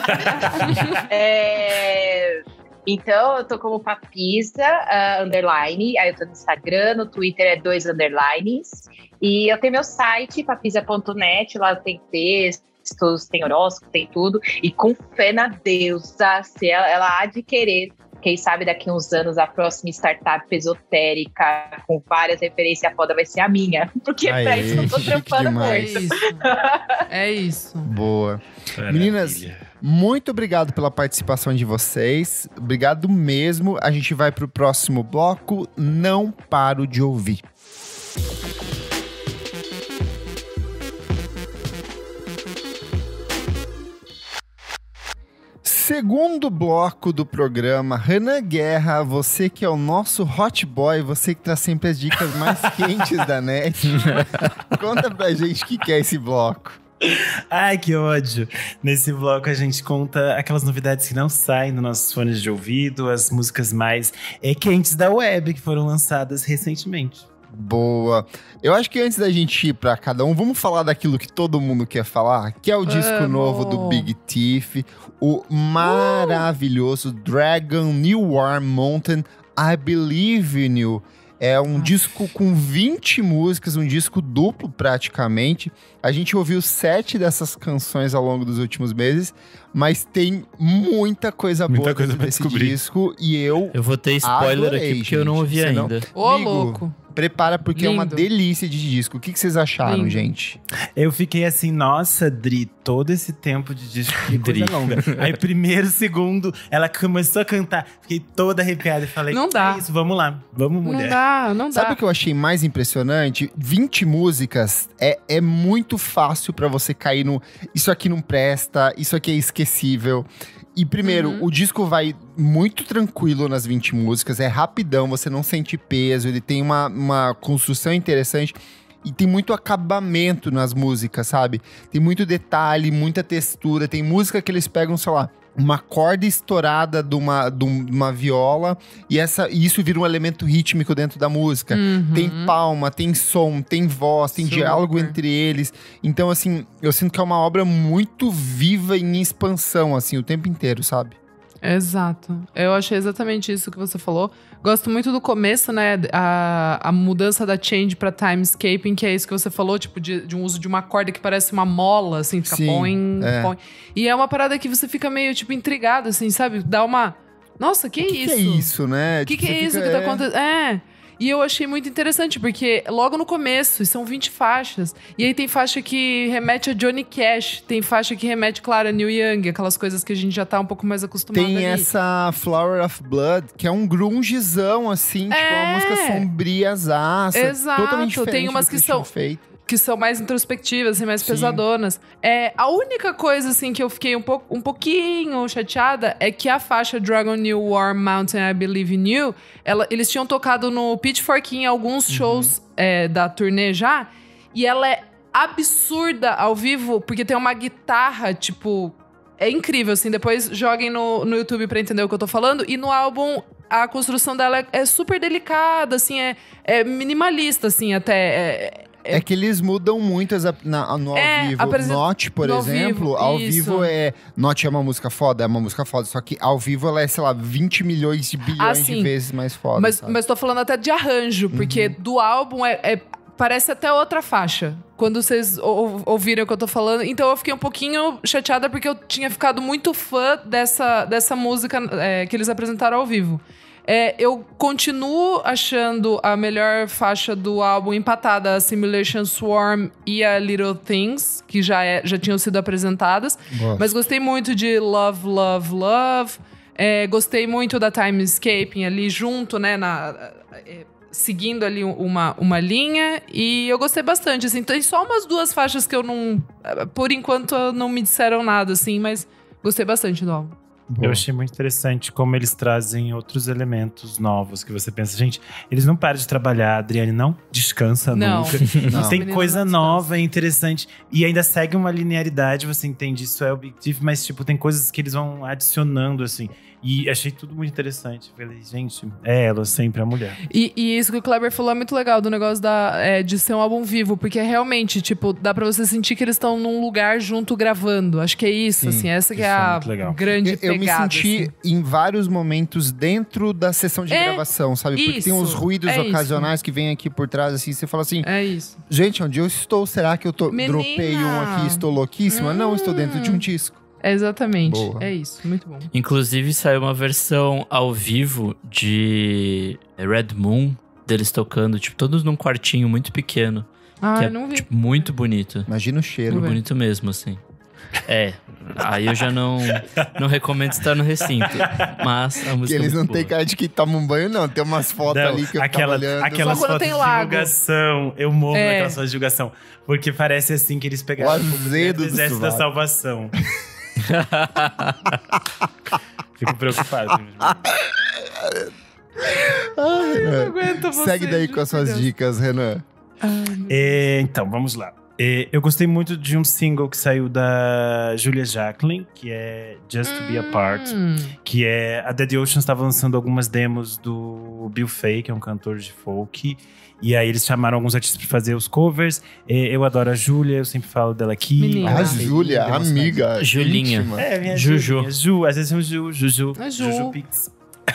Então, eu tô como Papisa, underline, aí eu tô no Instagram, no Twitter é 2 underlines, e eu tenho meu site, papisa.net, lá tem textos, tem horóscopo, tem tudo, e com fé na deusa, se ela há de querer, quem sabe daqui a uns anos a próxima startup esotérica, com várias referências foda, vai ser a minha, porque pra isso eu tô trampando muito. É isso. Boa. Maravilha. Meninas, muito obrigado pela participação de vocês. Obrigado mesmo. A gente vai pro próximo bloco. Não paro de ouvir. Segundo bloco do programa, Renan Guerra, você que é o nosso hot boy, você que traz sempre as dicas mais quentes da net. Conta pra gente o que é esse bloco. Ai, que ódio! Nesse bloco a gente conta aquelas novidades que não saem nos nossos fones de ouvido, as músicas mais quentes da web que foram lançadas recentemente. Boa. Eu acho que antes da gente ir pra cada um, vamos falar daquilo que todo mundo quer falar, que é o disco novo do Big Thief, o maravilhoso Dragon New Warm Mountain, I Believe in You. É um disco com 20 músicas, um disco duplo praticamente. A gente ouviu 7 dessas canções ao longo dos últimos meses, mas tem muita coisa boa nesse disco. E eu vou ter spoiler adorei, aqui, porque eu não ouvi ainda. Ô, louco. Prepara, porque Lindo. é uma delícia de disco. O que vocês acharam, Lindo. gente? Eu fiquei assim, nossa, Dri, todo esse tempo de disco, que coisa Dri. longa. Aí, primeiro, segundo, ela começou a cantar. Fiquei toda arrepiada e falei, Não dá. É isso, vamos lá, vamos, mulher. Não dá. Sabe o que eu achei mais impressionante? 20 músicas é muito fácil pra você cair no... Isso aqui não presta, isso aqui é esquecível. E primeiro, o disco vai muito tranquilo nas 20 músicas, é rapidão, você não sente peso, ele tem uma construção interessante e tem muito acabamento nas músicas, sabe? Tem muito detalhe, muita textura, tem música que eles pegam, sei lá, uma corda estourada de uma viola e isso vira um elemento rítmico dentro da música. Tem palma, tem som, tem voz, tem diálogo entre eles. Então, assim, eu sinto que é uma obra muito viva e em expansão, assim, o tempo inteiro, sabe? Exato. Eu achei exatamente isso que você falou. Gosto muito do começo, né? A mudança da change pra timescaping, que é isso que você falou, tipo, de um uso de uma corda que parece uma mola, assim, fica põe. E é uma parada que você fica meio, tipo, intrigado, assim, sabe? Dá uma... Nossa, que isso? O que é isso, né? O que é isso que tá acontecendo? E eu achei muito interessante, porque logo no começo, são 20 faixas. E aí tem faixa que remete a Johnny Cash, tem faixa que remete, claro, a Neil Young, aquelas coisas que a gente já tá um pouco mais acostumado Tem ali. essa Flower of Blood, que é um grungezão, assim, tipo, uma música sombria, zaça. Exato, Totalmente diferente tem umas do que são... feito. Que são mais introspectivas, assim, mais pesadonas. A única coisa, assim, que eu fiquei um pouquinho chateada é que a faixa Dragon New Warm Mountain, I Believe in You, eles tinham tocado no Pitchfork em alguns shows da turnê já, e ela é absurda ao vivo, porque tem uma guitarra, tipo... É incrível, assim, depois joguem no YouTube pra entender o que eu tô falando. E no álbum a construção dela é super delicada, assim, é minimalista, assim, até. É que eles mudam muito no ao vivo. Note, por exemplo, ao vivo Note é uma música foda, só que ao vivo ela é, sei lá, 20 milhões de bilhões de vezes mais foda. Mas tô falando até de arranjo, porque do álbum parece até outra faixa. Quando vocês ouviram o que eu tô falando. Então eu fiquei um pouquinho chateada porque eu tinha ficado muito fã dessa música que eles apresentaram ao vivo. Eu continuo achando a melhor faixa do álbum empatada a Simulation Swarm e a Little Things, que já tinham sido apresentadas. Mas gostei muito de Love, Love, Love. Gostei muito da Timescaping ali junto, né? Seguindo ali uma linha. E eu gostei bastante, assim. Tem só umas 2 faixas que eu não... Por enquanto, não me disseram nada, assim. Mas gostei bastante do álbum. Eu achei muito interessante como eles trazem outros elementos novos que você pensa, gente, eles não param de trabalhar, a Adriane não descansa nunca. Não. Tem coisa nova, é interessante. E ainda segue uma linearidade, você entende, isso é o Big Thief, mas tipo, tem coisas que eles vão adicionando, assim. E achei tudo muito interessante. Falei, gente, ela sempre a mulher. E isso que o Kleber falou é muito legal, do negócio de ser um álbum vivo. Porque realmente, tipo, dá pra você sentir que eles estão num lugar junto gravando. Acho que é isso, assim. Essa que é a grande pegada. Eu me senti em vários momentos dentro da sessão de gravação, sabe? Porque tem uns ruídos ocasionais que vêm aqui por trás, assim. Você fala assim... É isso. Gente, onde eu estou? Será que eu dropei um aqui e estou louquíssima? Não, estou dentro de um disco. Exatamente. Boa. É isso. Muito bom. Inclusive, saiu uma versão ao vivo de Red Moon, deles tocando, tipo, todos num quartinho muito pequeno. Ah, que eu não vi. Tipo, muito bonito. Imagina o cheiro. Muito bonito mesmo, assim. Aí eu já não recomendo estar no recinto. Mas a música que eles é não muito têm boa. cara de que tomam banho, não. Tem umas fotos ali que eu tava olhando. Aquelas Só quando fotos tem de lago. divulgação. Eu morro naquelas fotos de divulgação. Porque parece assim que eles pegaram o azedo do Exército da sovaco. Salvação. Fico preocupado. Eu não aguento você. Segue daí com as suas dicas, Renan. Então, vamos lá. Eu gostei muito de um single que saiu da Julia Jacqueline, que é Just to Be Apart. Que é... A Dead Oceans estava lançando algumas demos do Bill Fay, que é um cantor de folk. E aí eles chamaram alguns artistas pra fazer os covers. Eu adoro a Júlia, eu sempre falo dela aqui. Menina. A Júlia, amiga. Julinha. íntima. Minha Juju. Julinha. Ju, às vezes é um Juju. É Ju. Juju Pix.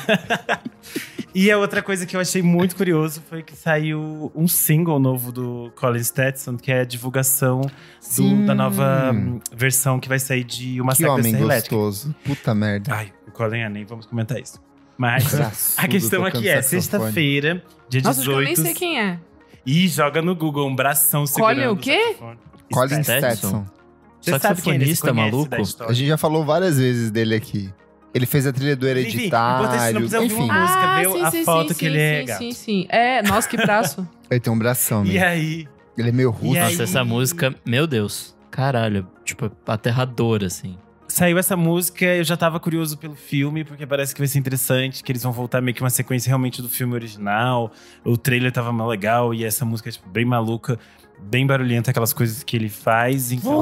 E a outra coisa que eu achei muito curioso foi que saiu um single novo do Colin Stetson, que é a divulgação da nova versão que vai sair de Uma Que Secta homem Serra Elétrica. gostoso. Puta merda. Ai, o Colin, nem vamos comentar isso. Mas Graçudo, a questão tocando aqui é, saxofone. sexta-feira, dia 18. Nossa, acho que eu nem sei quem é. E joga no Google um bração segurando Colin o quê? saxofone. Colin Stetson. Stetson. Você sabe quem ele é? Você Saxofonista, conhece maluco? da história? A gente já falou várias vezes dele aqui. Ele fez a trilha do Importante, Hereditário. não precisa ouvir Enfim, uma música, viu? A foto que ele é sim, gato. sim. Nossa, que braço. ele tem um bração, E né? aí, Ele é meio russo. E aí- Nossa, essa música, meu Deus. Caralho, tipo, aterradora, assim. saiu essa música, eu já tava curioso pelo filme, porque parece que vai ser interessante, que eles vão voltar meio que uma sequência realmente do filme original. O trailer tava mal legal e essa música é tipo, bem maluca, bem barulhenta, aquelas coisas que ele faz. Então,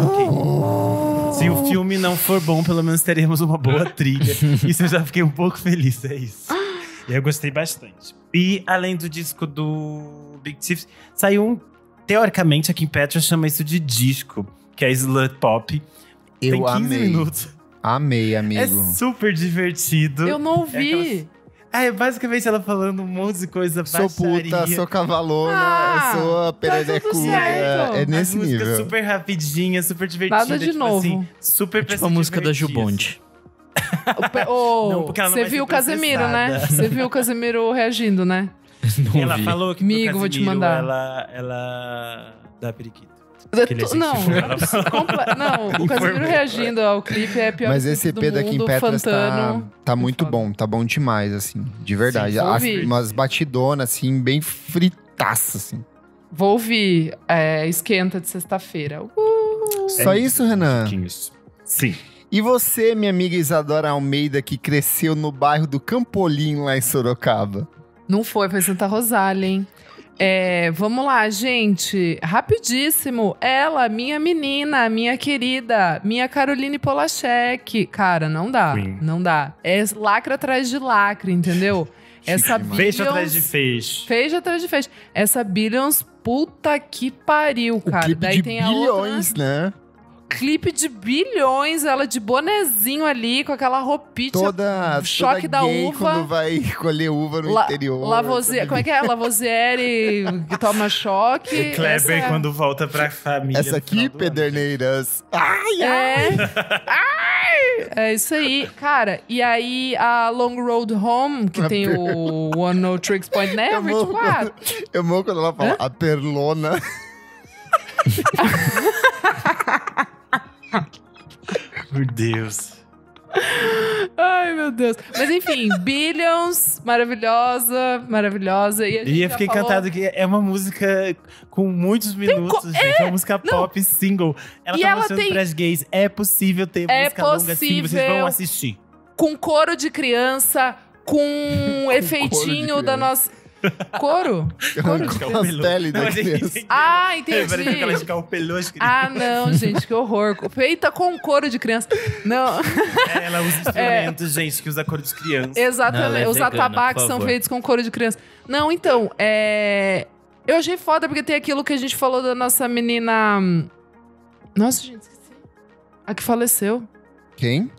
ok. Se o filme não for bom, pelo menos teremos uma boa trilha. Isso eu já fiquei um pouco feliz, é isso. E eu gostei bastante. E além do disco do Big Thief, saiu teoricamente, aqui em Petra chama isso de disco, que é Slut Pop. Eu Tem 15 amei. minutos. Amei, É amigo. super divertido. Eu não ouvi. É basicamente ela falando um monte de coisa Sou puta, baixaria. sou cavalona, Ah, eu sou a tudo pererecuda. certo. É As nesse músicas nível. super rapidinha, super divertida. Nada de tipo novo. Assim, super pra Tipo a se música da divertir, Ju Bond. Não, porque ela não Você vai viu ser o Casemiro, né? processada. Você viu o Casemiro reagindo, né? Não Ela vi. falou que Amigo, pro vou te Casimiro, mandar. ela dá periquito. Que ele é gente Não, boa, ela falou. não, o Casemiro Informei. reagindo ao clipe é a pior Mas clipe esse do EP daqui em mundo, Petras Fantano. tá muito Foda. bom, tá bom demais, assim, de verdade. Sim, vou ouvir. Umas batidonas, assim, bem fritaças, assim. Vou ouvir Esquenta de sexta-feira. Só isso, Renan? Pouquinhos. Sim. E você, minha amiga Isadora Almeida, que cresceu no bairro do Campolim, lá em Sorocaba? Não foi Santa Rosália, hein? Vamos lá, gente. Rapidíssimo. Ela, minha menina, minha querida, minha Caroline Polachek. Cara, não dá. Queen. Não dá. É lacre atrás de lacre, entendeu? Essa Feixe Billions... atrás de feixe. Feixe atrás de feixe. Essa Billions, puta que pariu, O cara. clipe Daí de tem a bilhões, né? clipe de bilhões, ela de bonezinho ali, com aquela roupinha. Toda choque da gay uva. quando vai colher uva no interior. Lavoisier, como é que é? Lavoisier que toma choque. E Kleber quando volta pra família. Essa aqui, Pederneiras. Ai, É. É isso aí. Cara, e aí a Long Road Home, que tem o One No Tricks Point Never, tipo, Eu amo quando ela fala a perlona. Meu Deus. Ai, meu Deus. Mas enfim, Billions, maravilhosa, maravilhosa. E a gente E eu já fiquei falou... encantado que é uma música com muitos minutos, gente. É uma música pop single. Ela E tá ela mostrando tem- pras gays. É possível ter música longa assim, vocês vão assistir. Com coro de criança, com efeitinho da nossa... Coro? Coro de Com as peles da criança. Ah, Parece que ela entendi. escalpelou as crianças. Ah, não, gente, que horror. Feita com couro de criança. Não, Ela usa instrumentos, gente, que usa cor de criança. Não, exatamente. ela é Os vegana, atabaques por são favor. feitos com couro de criança. Não, então, eu achei foda porque tem aquilo que a gente falou da nossa menina... Nossa, gente, esqueci. A que faleceu. Quem?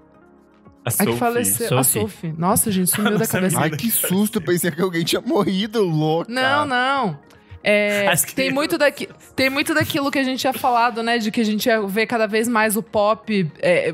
A que faleceu. A Sophie. Nossa, gente, sumiu da Nossa, cabeça. Ai, que susto. Pensei que alguém tinha morrido, louca. Não, não. As Tem muito daquilo que a gente tinha falado, né? De que a gente ia ver cada vez mais o pop,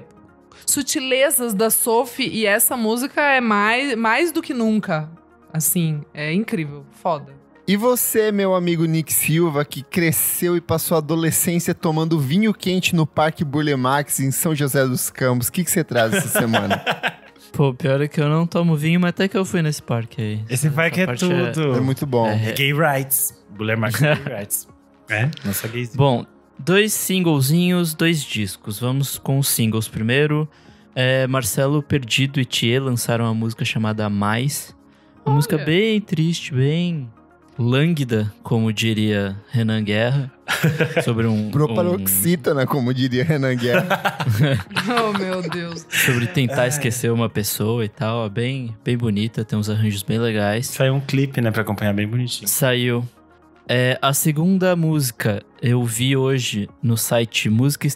sutilezas da Sophie, e essa música é mais do que nunca. Assim, é incrível, foda. E você, meu amigo Nick Silva, que cresceu e passou a adolescência tomando vinho quente no Parque Burle Marx em São José dos Campos, o que você traz essa semana? Pô, pior é que eu não tomo vinho, mas até que eu fui nesse parque aí. Esse parque é parte tudo. É muito bom. É gay rights. Buller Marx Gay rights. É? Nossa gayzinha. Bom, 2 singlezinhos, 2 discos. Vamos com os singles primeiro. Marcelo Perdido e Thier lançaram uma música chamada Mais. Uma música bem triste, bem lânguida, como diria Renan Guerra. Sobre Proparoxítona, como diria Renan Guerra. Oh, meu Deus. sobre tentar esquecer uma pessoa e tal. É bem bonita, tem uns arranjos bem legais. Saiu um clipe, né, pra acompanhar bem bonitinho. Saiu. A segunda música eu vi hoje no site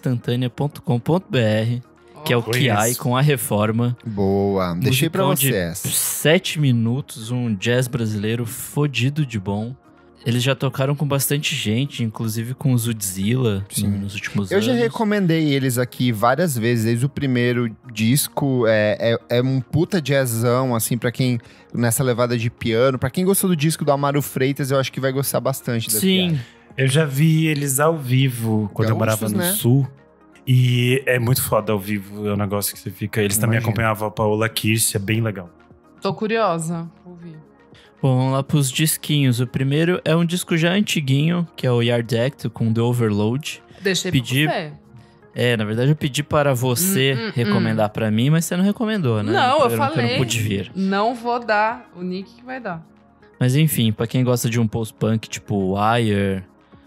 musicainstantanea.com.br, que é o Conheço. Kiai com a Reforma. Boa. Deixei pra Musicão você de essa. 7 minutos, um jazz brasileiro fodido de bom. Eles já tocaram com bastante gente, inclusive com o Zudzilla nos últimos Eu anos. já recomendei eles aqui várias vezes, desde o primeiro disco. É um puta jazzão, assim, pra quem... Nessa levada de piano. Pra quem gostou do disco do Amaro Freitas, eu acho que vai gostar bastante da Sim, Eu já vi eles ao vivo quando eu morava Gaúchos, no né? Sul. E é muito foda ao vivo, é um negócio que você fica... Eles também Imagino. acompanhavam a Paola Kirsch, é bem legal. Tô curiosa. Ouvir. Bom, vamos lá pros disquinhos. O primeiro é um disco já antiguinho, que é o Yard Act com The Overload. Deixei Pedi- pra você. Na verdade eu pedi para você recomendar pra mim, mas você não recomendou, né? Não, No eu programa que falei. Eu não pude vir. Não vou dar. O Nick que vai dar. Mas enfim, pra quem gosta de um post-punk tipo Wire,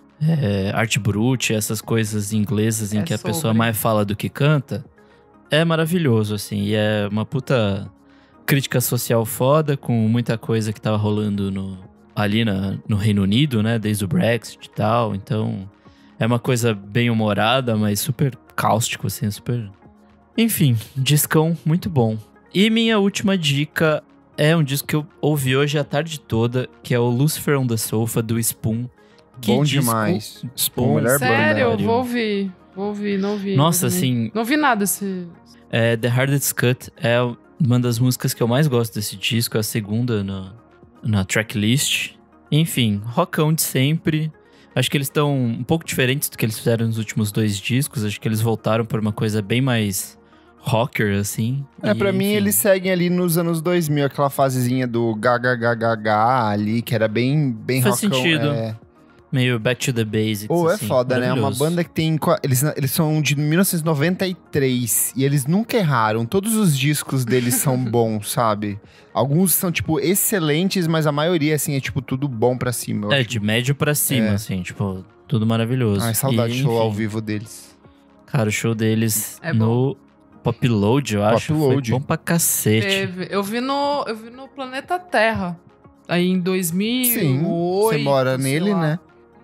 Art Brut, essas coisas inglesas em que a pessoa sobre. mais fala do que canta, é maravilhoso, assim. E é uma puta crítica social foda, com muita coisa que tava rolando ali no Reino Unido, né? Desde o Brexit e tal. Então, é uma coisa bem humorada, mas super cáustico, assim, super... Enfim, discão muito bom. E minha última dica é um disco que eu ouvi hoje a tarde toda, que é o Lucifer on the Sofa, do Spoon. Que Bom disco demais. Spoon, melhor banda. Sério, Sério? vou ouvir. Vou ouvir, não ouvi. Nossa, não ouvi. assim, Não vi nada esse... The Hardest Cut é uma das músicas que eu mais gosto desse disco, é a segunda na tracklist. Enfim, rockão de sempre. Acho que eles estão um pouco diferentes do que eles fizeram nos últimos 2 discos. Acho que eles voltaram por uma coisa bem mais rocker, assim. Pra mim, enfim. eles seguem ali nos anos 2000, aquela fasezinha do gaga ali, que era bem Faz rockão. sentido. Meio back to the basics. Ou é assim, foda, né? É uma maravilhoso. banda que tem... Eles são de 1993 e eles nunca erraram. Todos os discos deles são bons, sabe? Alguns são, tipo, excelentes, mas a maioria, assim, é, tipo, tudo bom pra cima. eu É, acho. de médio pra cima, assim, tipo, tudo maravilhoso. Ai, saudade E, do show ao enfim, vivo deles. Cara, o show deles É no Pop Load, eu acho, Load. foi bom pra cacete. Eu vi no Planeta Terra. Aí em 2008. Sim, você mora sei nele, lá. né?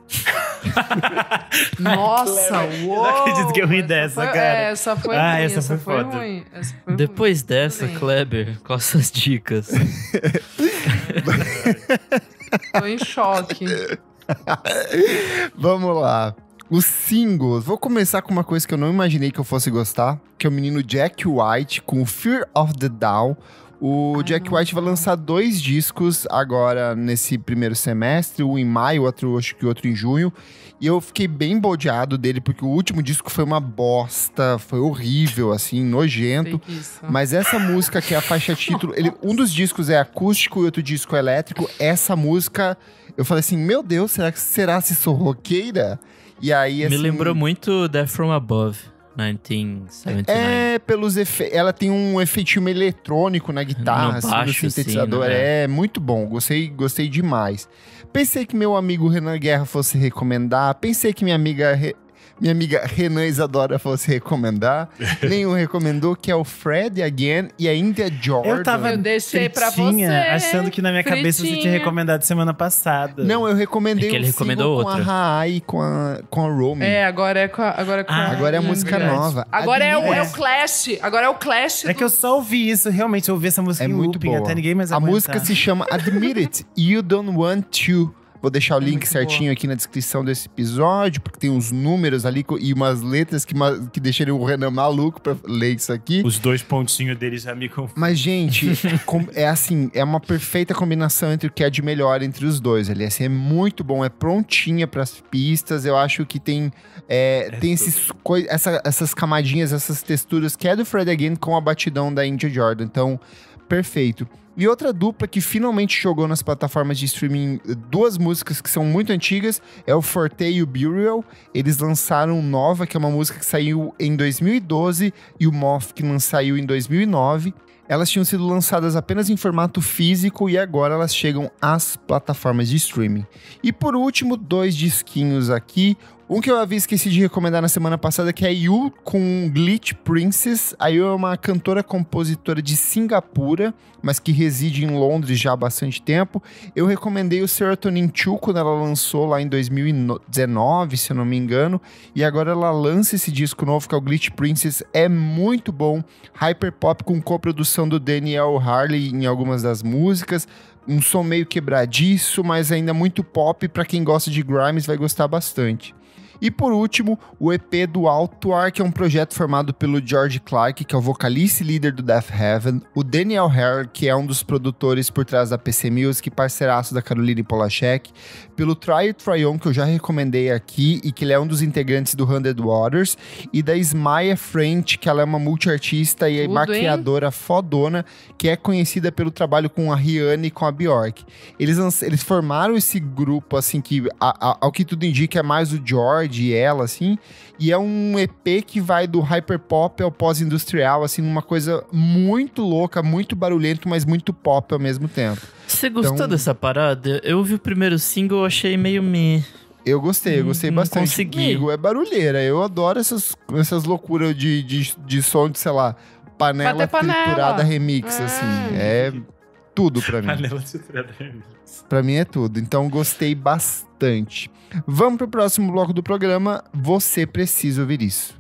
Nossa, Eu uou! não acredito que eu ri dessa, foi, cara. Essa foi Ah, ruim, essa foi foda. ruim. Essa foi Depois ruim. dessa, Tudo bem. Kleber, quais suas dicas? Tô em choque. Vamos lá. Os singles. Vou começar com uma coisa que eu não imaginei que eu fosse gostar, que é o menino Jack White com Fear of the Down. O Jack White vai lançar 2 discos agora nesse primeiro semestre, um em maio, acho que outro em junho. E eu fiquei bem bodeado dele, porque o último disco foi uma bosta, foi horrível, assim, nojento. Preguiça. Mas essa música, que é a faixa título, um dos discos é acústico e outro disco é elétrico. Essa música, eu falei assim, meu Deus, será se sou roqueira? E aí, assim... Me lembrou muito Death From Above, 1979. É, pelos efeitos. Ela tem um efeitinho meio eletrônico na guitarra, No assim, baixo, no sintetizador. assim, né? É muito bom. Gostei demais. Pensei que meu amigo Renan Guerra fosse recomendar. Pensei que minha amiga Renan Isadora fosse recomendar. Nenhum recomendou, que é o Fred Again e a India Jordan. Eu tava Eu deixei pra fritinha, você, achando que na minha cabeça você tinha fritinha. recomendado semana passada. Não, eu recomendei É que ele um single recomendou com a outra. Raai e com a Romy. Agora é com a. Agora é a música verdade. nova. Agora é Admira- o Clash. Agora é o Clash. É que eu só ouvi isso, realmente. Eu ouvi essa música É em muito looping, boa. até ninguém mais A aguentar. música se chama Admit It, You Don't Want To. Vou deixar o link muito certinho aqui na descrição desse episódio, porque tem uns números ali e umas letras que deixaram o Renan maluco pra ler isso aqui. Os 2 pontinhos dele já me confundem. Mas, gente, é assim, é uma perfeita combinação entre o que é de melhor entre os dois ali. Assim, é muito bom, é prontinha pras pistas. Eu acho que tem essas camadinhas, essas texturas que é do Fred Again com a batidão da India Jordan. Então, perfeito. E outra dupla que finalmente jogou nas plataformas de streaming 2 músicas que são muito antigas é o Forte e o Burial. Eles lançaram Nova, que é uma música que saiu em 2012, e o Moth, que saiu em 2009. Elas tinham sido lançadas apenas em formato físico e agora elas chegam às plataformas de streaming. E por último, 2 disquinhos aqui. Um que eu havia esquecido de recomendar na semana passada, que é a Yu com Glitch Princess. A Yu é uma cantora-compositora de Singapura, mas que reside em Londres já há bastante tempo. Eu recomendei o Serotonin 2 quando ela lançou lá em 2019, se eu não me engano. E agora ela lança esse disco novo, que é o Glitch Princess. É muito bom. Hyperpop com coprodução do Daniel Harley em algumas das músicas. Um som meio quebradiço, mas ainda muito pop. Pra quem gosta de Grimes, vai gostar bastante. E por último, o EP do Altuar, que é um projeto formado pelo George Clark, que é o vocalista e líder do Death Heaven, o Daniel Hare, que é um dos produtores por trás da PC Music, parceiraço da Caroline Polachek, pelo Try Tryon, que eu já recomendei aqui, e que ele é um dos integrantes do 100 Waters, e da Smaya French, que ela é uma multiartista e Tudo, maquiadora fodona, que é conhecida pelo trabalho com a Rihanna e com a Bjork. Eles formaram esse grupo, assim, que ao que tudo indica é mais o George e ela, assim, e é um EP que vai do hyperpop ao pós-industrial, assim, uma coisa muito louca, muito barulhento, mas muito pop ao mesmo temmo. Você gostou Então- dessa parada? Eu ouvi o primeiro single, achei meio me. Eu gostei Não bastante. consegui. Amigo, é barulheira, eu adoro essas loucuras de som de, sei lá, panela Bater panela. triturada remix, assim, é tudo pra mim. Panela de trada. Pra mim é tudo. Então gostei bastante. Vamos pro próximo bloco do programa. Você precisa ouvir isso.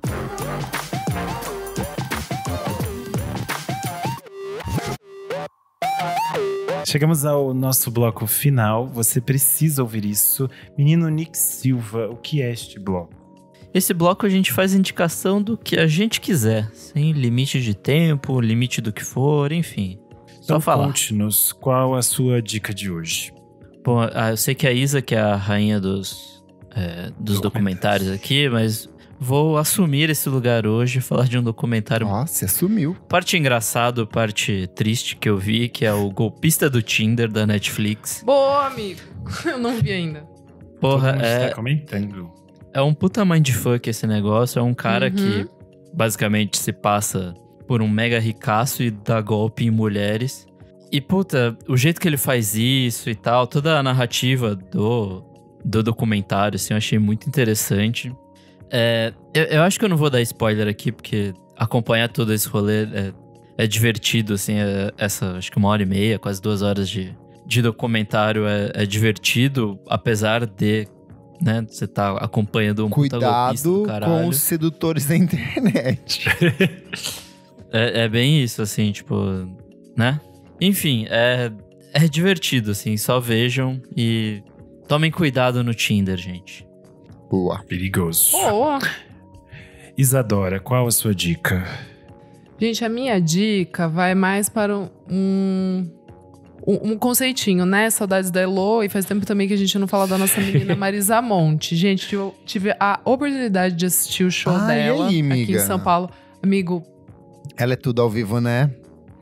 Chegamos ao nosso bloco final. Você precisa ouvir isso. Menino Nick Silva, o que é este bloco? Esse bloco a gente faz indicação do que a gente quiser, sem limite de tempo, limite do que for, enfim. Só Então falar. conte-nos, qual a sua dica de hoje? Bom, eu sei que a Isa, que é a rainha dos documentários aqui, mas vou assumir esse lugar hoje e falar de um documentário. Nossa, sumiu. Parte engraçado, parte triste que eu vi, que é o Golpista do Tinder, da Netflix. Boa, amigo. Eu não vi ainda. Porra, Todo mundo tá comentando. é um puta mindfuck esse negócio. É um cara que basicamente se passa por um mega ricaço e dá golpe em mulheres. E, puta, o jeito que ele faz isso e tal, toda a narrativa do documentário, assim, eu achei muito interessante. Eu acho que eu não vou dar spoiler aqui, porque acompanhar todo esse rolê é divertido, assim, acho que 1h30, quase 2 horas de documentário é divertido, apesar de, né, você tá acompanhando um puta golpista do Cuidado caralho. com os sedutores da internet. É bem isso, assim, tipo, né? Enfim, é divertido, assim, só vejam e tomem cuidado no Tinder, gente. Boa. Perigoso. Boa. Isadora, qual a sua dica? Gente, a minha dica vai mais para um conceitinho, né? Saudades da Elo, e faz tempo também que a gente não fala da nossa menina Marisa Monte. Gente, eu tive a oportunidade de assistir o show dela e aí, aqui amiga? em São Paulo. Amigo, Ela é tudo ao vivo, né?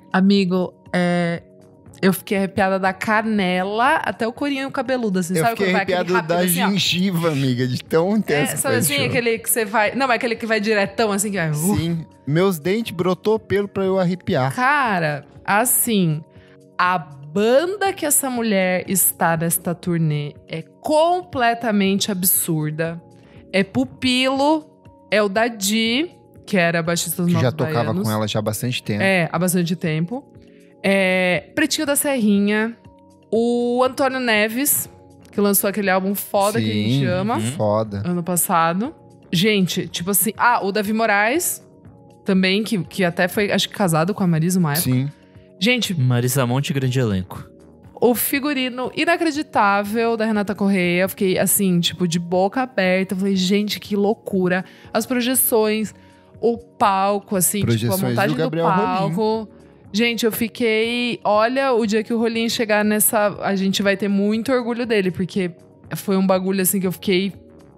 eu fiquei arrepiada da canela até o corinho cabeludo, assim. Eu sabe fiquei quando vai aquele arrepiado rápido, da assim, ó? gengiva, amiga, de tão intenso que Sabe foi esse assim, show. aquele que você vai... Não, é aquele que vai diretão, assim, que vai... Sim, meus dentes brotou pelo pra eu arrepiar. Cara, assim, a banda que essa mulher está nesta turnê é completamente absurda. É Pupilo, é o Dadi, que era baixista dos Que já Novos tocava Baianos. com ela já há bastante tempo. Há bastante tempo. Pretinho da Serrinha, o Antônio Neves, que lançou aquele álbum foda que a gente ama, Foda. ano passado. Gente, tipo assim... o Davi Moraes, também, que até foi, acho que casado com a Marisa uma época. Sim. Gente, Marisa Monte, grande elenco. o figurino inacreditável da Renata Correia. Eu fiquei, assim, tipo, de boca aberta. Eu falei, gente, que loucura. As projeções, o palco, assim, tipo, a Projeções montagem do do Gabriel palco. Gente, eu fiquei... Olha, o dia que o Rolim chegar nessa... A gente vai ter muito orgulho dele, porque foi um bagulho, assim, que eu fiquei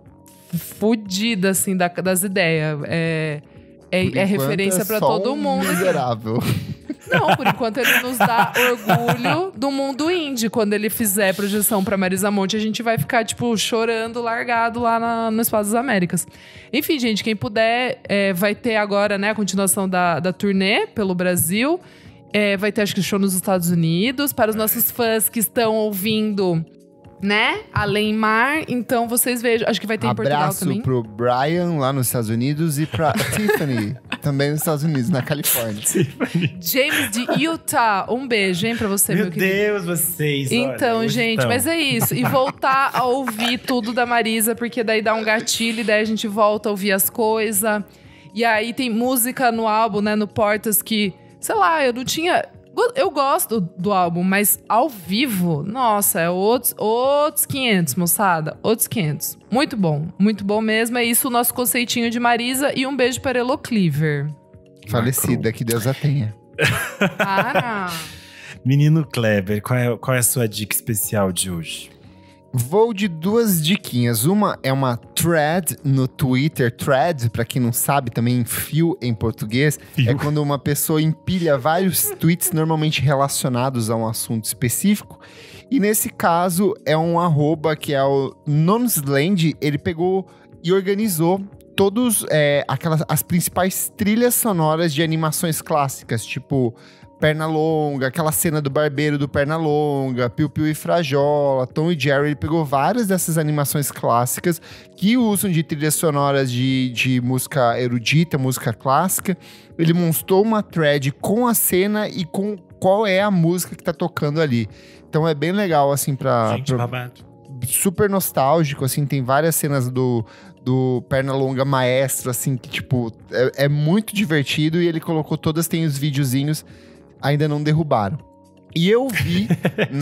fodida, assim, das ideias. É referência pra todo mundo. Miserável. Não, por enquanto ele nos dá orgulho do mundo indie. Quando ele fizer projeção pra Marisa Monte, a gente vai ficar, tipo, chorando, largado lá no Espaço das Américas. Enfim, gente, quem puder, vai ter agora, né, a continuação da turnê pelo Brasil. Vai ter, acho que, show nos Estados Unidos. Para os nossos fãs que estão ouvindo, né, Além Mar. Então, vocês vejam. Acho que vai ter em Portugal Abraço também. pro Brian, lá nos Estados Unidos, e pra Tiffany, também nos Estados Unidos, na Califórnia. James de Utah. Um beijo, hein, pra você, meu Meu querido. Deus, vocês. Então, olha, hoje gente, tão. mas é isso. E voltar a ouvir tudo da Marisa, porque daí dá um gatilho, e daí a gente volta a ouvir as coisas. E aí tem música no álbum, né, no Portas, que, sei lá, eu não tinha... Eu gosto do álbum, mas ao vivo, nossa, é outros 500, moçada. Outros 500. Muito bom mesmo. É isso o nosso conceitinho de Marisa. E um beijo para Elo Cleaver. Falecida, que Deus a tenha. Para! Menino Kleber, qual é a sua dica especial de hoje? Vou de 2 diquinhas. Uma é uma thread no Twitter. Thread, pra quem não sabe, também fio em português. Fio. É quando uma pessoa empilha vários tweets normalmente relacionados a um assunto específico. E nesse caso, é um arroba que é o Nonsland. Ele pegou e organizou todos as principais trilhas sonoras de animações clássicas, tipo Pernalonga, aquela cena do barbeiro do Pernalonga, Piu Piu e Frajola, Tom e Jerry. Ele pegou várias dessas animações clássicas que usam de trilhas sonoras de música erudita, música clássica. Ele montou uma thread com a cena e com qual é a música que tá tocando ali. Então é bem legal, assim, Gente, babado. super nostálgico, assim, tem várias cenas do Pernalonga maestro, assim, que, tipo, é muito divertido, e ele colocou todas, tem os videozinhos, ainda não derrubaram. E eu vi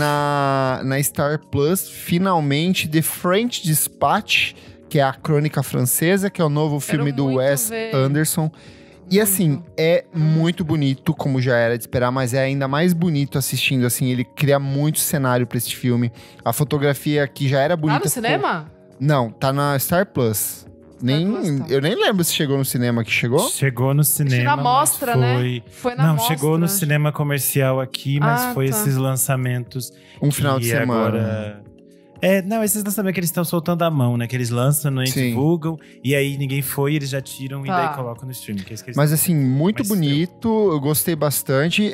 na Star Plus, finalmente, The French Dispatch, que é a crônica francesa, que é o novo filme do muito Wes ver. Anderson. E assim, é muito bonito, como já era de esperar, mas é ainda mais bonito assistindo, assim, ele cria muito cenário pra este filme. A fotografia que já era bonita... Tá no cinema? Não, tá na Star Plus. Plus, tá. Eu nem lembro se chegou no cinema que chegou. Chegou no cinema. na mas mostra, foi... né? Foi na Não, mostra. chegou no cinema comercial aqui, mas Ah, foi tá. esses lançamentos. Um final de que semana. Agora... Não, esses lançamentos que eles estão soltando a mão, né? Que eles lançam, não Sim. divulgam. E aí ninguém foi, eles já tiram e daí colocam no streaming. Que é isso que eles Mas assim, muito Mas bonito, eu gostei bastante.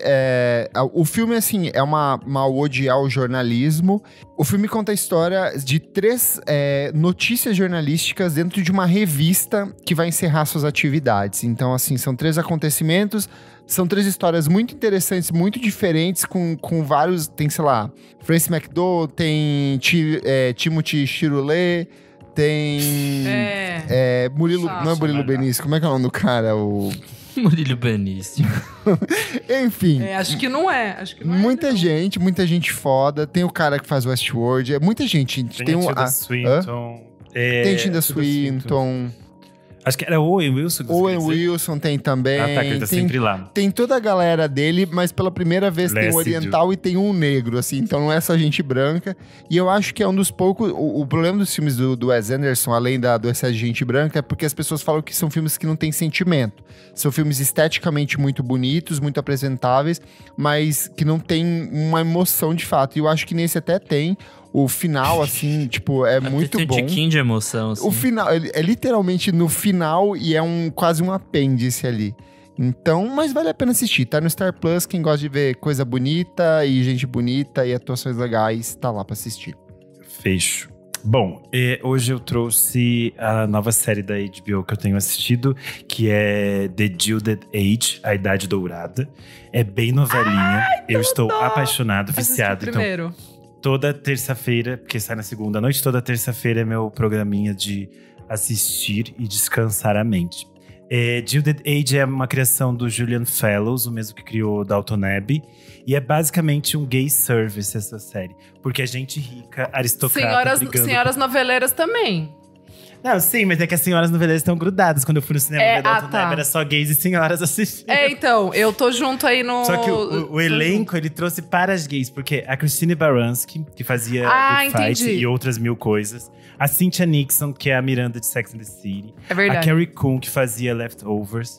O filme, assim, é uma ode ao jornalismo. O filme conta a história de 3 notícias jornalísticas dentro de uma revista que vai encerrar suas atividades. Então, assim, são 3 acontecimentos. São 3 histórias muito interessantes, muito diferentes, com vários... Tem, sei lá, Francis McDowell, tem Timothy Chalamet, tem... Murilo... Chato. Não é Murilo Benício, como é que é o nome do cara? Murilo Benício. Enfim. Acho que não é. Muita gente foda. Tem o cara que faz Westworld. É muita gente. Tem a Tilda Swinton. Tem Tilda Swinton. Acho que era o Owen Wilson. Owen Wilson tem também. Ah, tá, que ele tá sempre lá. Tem toda a galera dele, mas pela primeira vez tem um Leslie oriental e tem um negro, assim. Então não é só gente branca. E eu acho que é um dos poucos... O problema dos filmes do Wes Anderson, além do excesso de gente branca, é porque as pessoas falam que são filmes que não têm sentimento. São filmes esteticamente muito bonitos, muito apresentáveis, mas que não tem uma emoção de fato. E eu acho que nesse até tem. O final, assim, tipo, é muito tem bom. Tem um tiquinho de emoção, assim. O final, é literalmente no final e é quase um apêndice ali. Então, mas vale a pena assistir. Tá no Star Plus, quem gosta de ver coisa bonita e gente bonita e atuações legais, tá lá pra assistir. Fecho. Bom, hoje eu trouxe a nova série da HBO que eu tenho assistido, que é The Gilded Age, A Idade Dourada. É bem novelinha. Eu estou apaixonado, viciado. Primeiro. Toda terça-feira, porque sai na segunda noite, toda terça-feira é meu programinha de assistir e descansar a mente. Gilded Age é uma criação do Julian Fellows, o mesmo que criou Downton Abbey. E é basicamente um gay service essa série. Porque a gente rica, aristocrata, senhoras noveleiras também. Não, sim, mas é que as senhoras noveleiras estão grudadas. Quando eu fui no cinema ver Downton Abbey, era só gays e senhoras assistindo. Então, eu tô junto aí no... Só que o elenco, ele trouxe para as gays. Porque a Christine Baranski, que fazia Good Fight e outras mil coisas. A Cynthia Nixon, que é a Miranda de Sex and the City. É verdade. A Carrie Coon, que fazia Leftovers.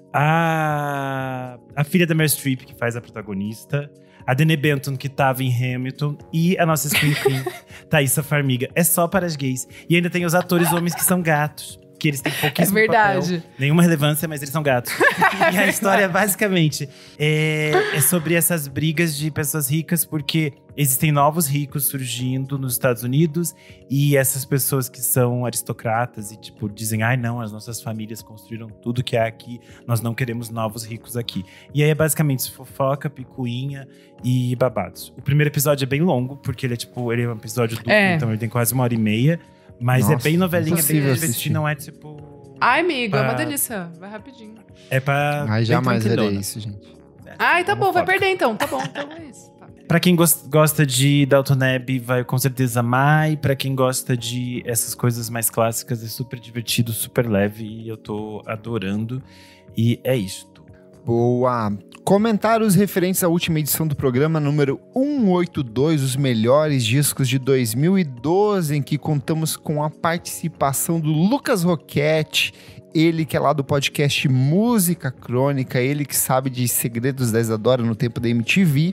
A filha da Meryl Streep, que faz a protagonista. A Dene Benton, que tava em Hamilton. E a nossa Scream Queen, Thaísa Farmiga. É só para as gays. E ainda tem os atores homens que são gatos. Que eles têm pouquíssimo papel. Nenhuma relevância, mas eles são gatos. E a história, basicamente, é sobre essas brigas de pessoas ricas. Porque existem novos ricos surgindo nos Estados Unidos. E essas pessoas que são aristocratas e, tipo, dizem… Ai, não, as nossas famílias construíram tudo que há aqui. Nós não queremos novos ricos aqui. E aí é basicamente fofoca, picuinha e babados. O primeiro episódio é bem longo. Porque ele é um episódio duplo. Então ele tem quase 1h30. Mas é bem novelinha, bem divertido, não é tipo… Ai, amigo, é uma delícia. Vai rapidinho. É pra… Ai, jamais verei isso, gente. Ai, tá bom, vai perder então. Tá bom, então é isso. Tá. Pra quem gosta de Downton Abbey, vai com certeza amar. E pra quem gosta de essas coisas mais clássicas, é super divertido, super leve. E eu tô adorando. E é isto. Boa! Comentários referentes à última edição do programa número 182, os melhores discos de 2012, em que contamos com a participação do Lucas Roquette, ele que é lá do podcast Música Crônica, ele que sabe de segredos da Isadora no tempo da MTV.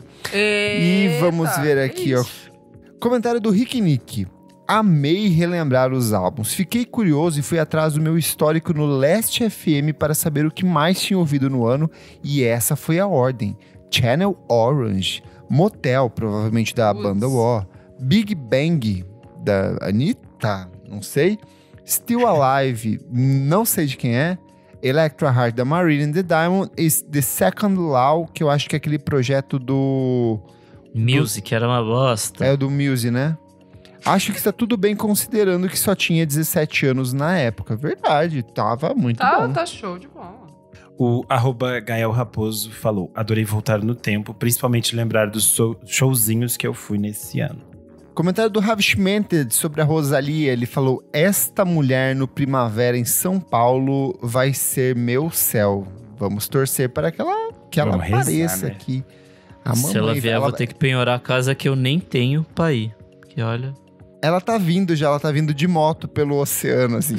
E vamos ver aqui, ó. Comentário do Rick Nick. Amei relembrar os álbuns. Fiquei curioso e fui atrás do meu histórico no Last FM para saber o que mais tinha ouvido no ano, e essa foi a ordem: Channel Orange, Motel, provavelmente da banda War, Big Bang, da Anitta, não sei, Still Alive, não sei de quem é, Electra Heart da Marilyn The Diamond e The Second Law, que eu acho que é aquele projeto do… Music, era uma bosta. É o do Music, né? Acho que está tudo bem considerando que só tinha 17 anos na época. Verdade, tava muito bom. Tá show de bola. O @Gael Raposo falou: adorei voltar no tempo, principalmente lembrar dos showzinhos que eu fui nesse ano. Comentário do Ravi Schmented sobre a Rosalia. Ele falou: esta mulher no Primavera em São Paulo vai ser meu céu. Vamos torcer para que ela apareça aqui. A Se ela vier, vou ter que penhorar a casa que eu nem tenho pra ir. Que olha… Ela tá vindo de moto pelo oceano, assim.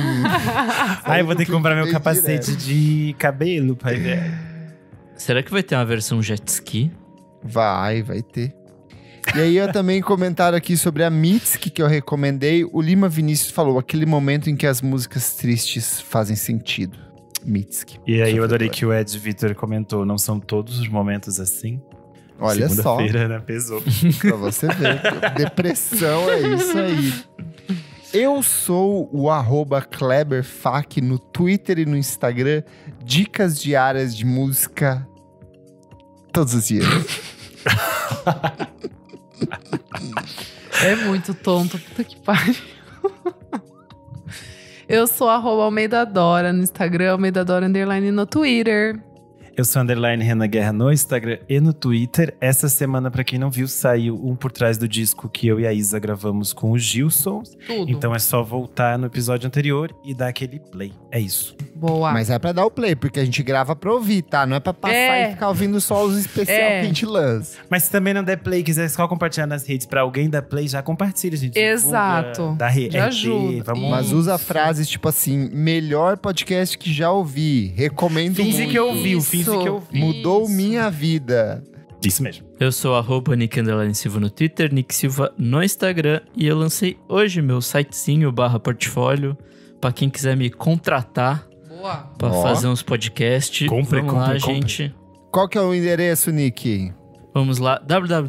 Ai, vou ter que comprar meu capacete de cabelo, pai, velho. Será que vai ter uma versão jet ski? Vai ter. E aí eu também comentaram aqui sobre a Mitski, que eu recomendei. O Lima Vinícius falou, aquele momento em que as músicas tristes fazem sentido. Mitski. E aí eu adorei que o Ed Vitor comentou, não são todos os momentos assim? Olha só, Segunda-feira, né? Pesou. pra você ver. Depressão é isso aí. Eu sou o @KleberFac no Twitter e no Instagram. Dicas diárias de música todos os dias. É muito tonto, puta que pariu. Eu sou @Almeida Dora no Instagram, Almeida Dora _ no Twitter. Eu sou _Renan Guerra no Instagram e no Twitter. Essa semana, pra quem não viu, saiu um Por Trás do Disco que eu e a Isa gravamos com o Gilson. Tudo. Então é só voltar no episódio anterior e dar aquele play. É isso. Boa. Mas é pra dar o play, porque a gente grava pra ouvir, tá? Não é pra passar e ficar ouvindo só os especial que a gente lança. Mas se também não der play, quiser só compartilhar nas redes pra alguém dar play, já compartilha, gente. Exato. Dá Já ajuda. Vamos. Mas usa frases tipo assim, melhor podcast que já ouvi, recomendo Finge muito. que ouviu, Isso. finge que ouviu. Mudou Isso. minha vida. Isso mesmo. Eu sou @Nick_Silva no Twitter, Nick Silva no Instagram. E eu lancei hoje meu sitezinho /portfólio pra quem quiser me contratar Boa. pra Ó. fazer uns podcasts. Compre, Vamos lá, compre, compre. gente. Qual que é o endereço, Nick? Vamos lá,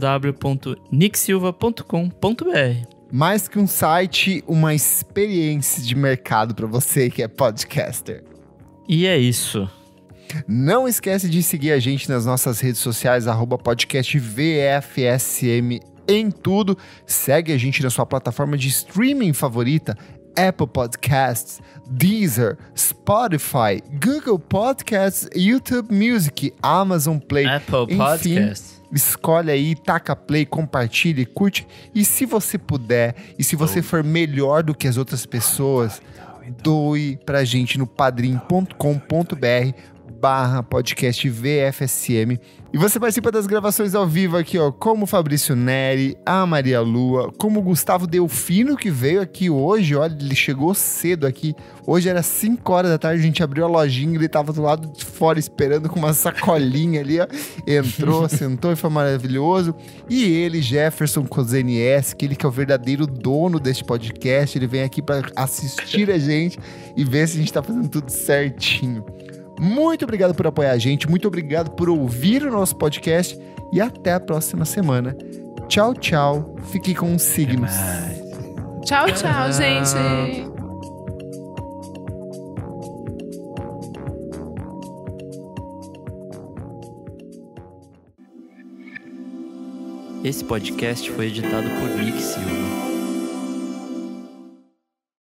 www.nicksilva.com.br. Mais que um site, uma experiência de mercado pra você que é podcaster. E é isso. Não esquece de seguir a gente nas nossas redes sociais, @podcastvfsm em tudo. Segue a gente na sua plataforma de streaming favorita, Apple Podcasts, Deezer, Spotify, Google Podcasts, YouTube Music, Amazon Play. Apple Enfim, Podcast. escolhe aí, taca play, compartilha e curte. E se você puder, e se você for melhor do que as outras pessoas, doe pra gente no padrim.com.br/podcast VFSM. E você participa das gravações ao vivo aqui, ó, como o Fabrício Neri, a Maria Lua, como o Gustavo Delfino, que veio aqui hoje, olha, ele chegou cedo aqui. Hoje era 5 horas da tarde, a gente abriu a lojinha, ele tava do lado de fora esperando com uma sacolinha ali, ó. Entrou, sentou e foi maravilhoso. E ele, Jefferson Cozenies, que ele que é o verdadeiro dono deste podcast, ele vem aqui para assistir a gente e ver se a gente tá fazendo tudo certinho. Muito obrigado por apoiar a gente, muito obrigado por ouvir o nosso podcast e até a próxima semana. Tchau, tchau. Fique com os signos. Tchau, tchau, gente. Esse podcast foi editado por Nick Silva.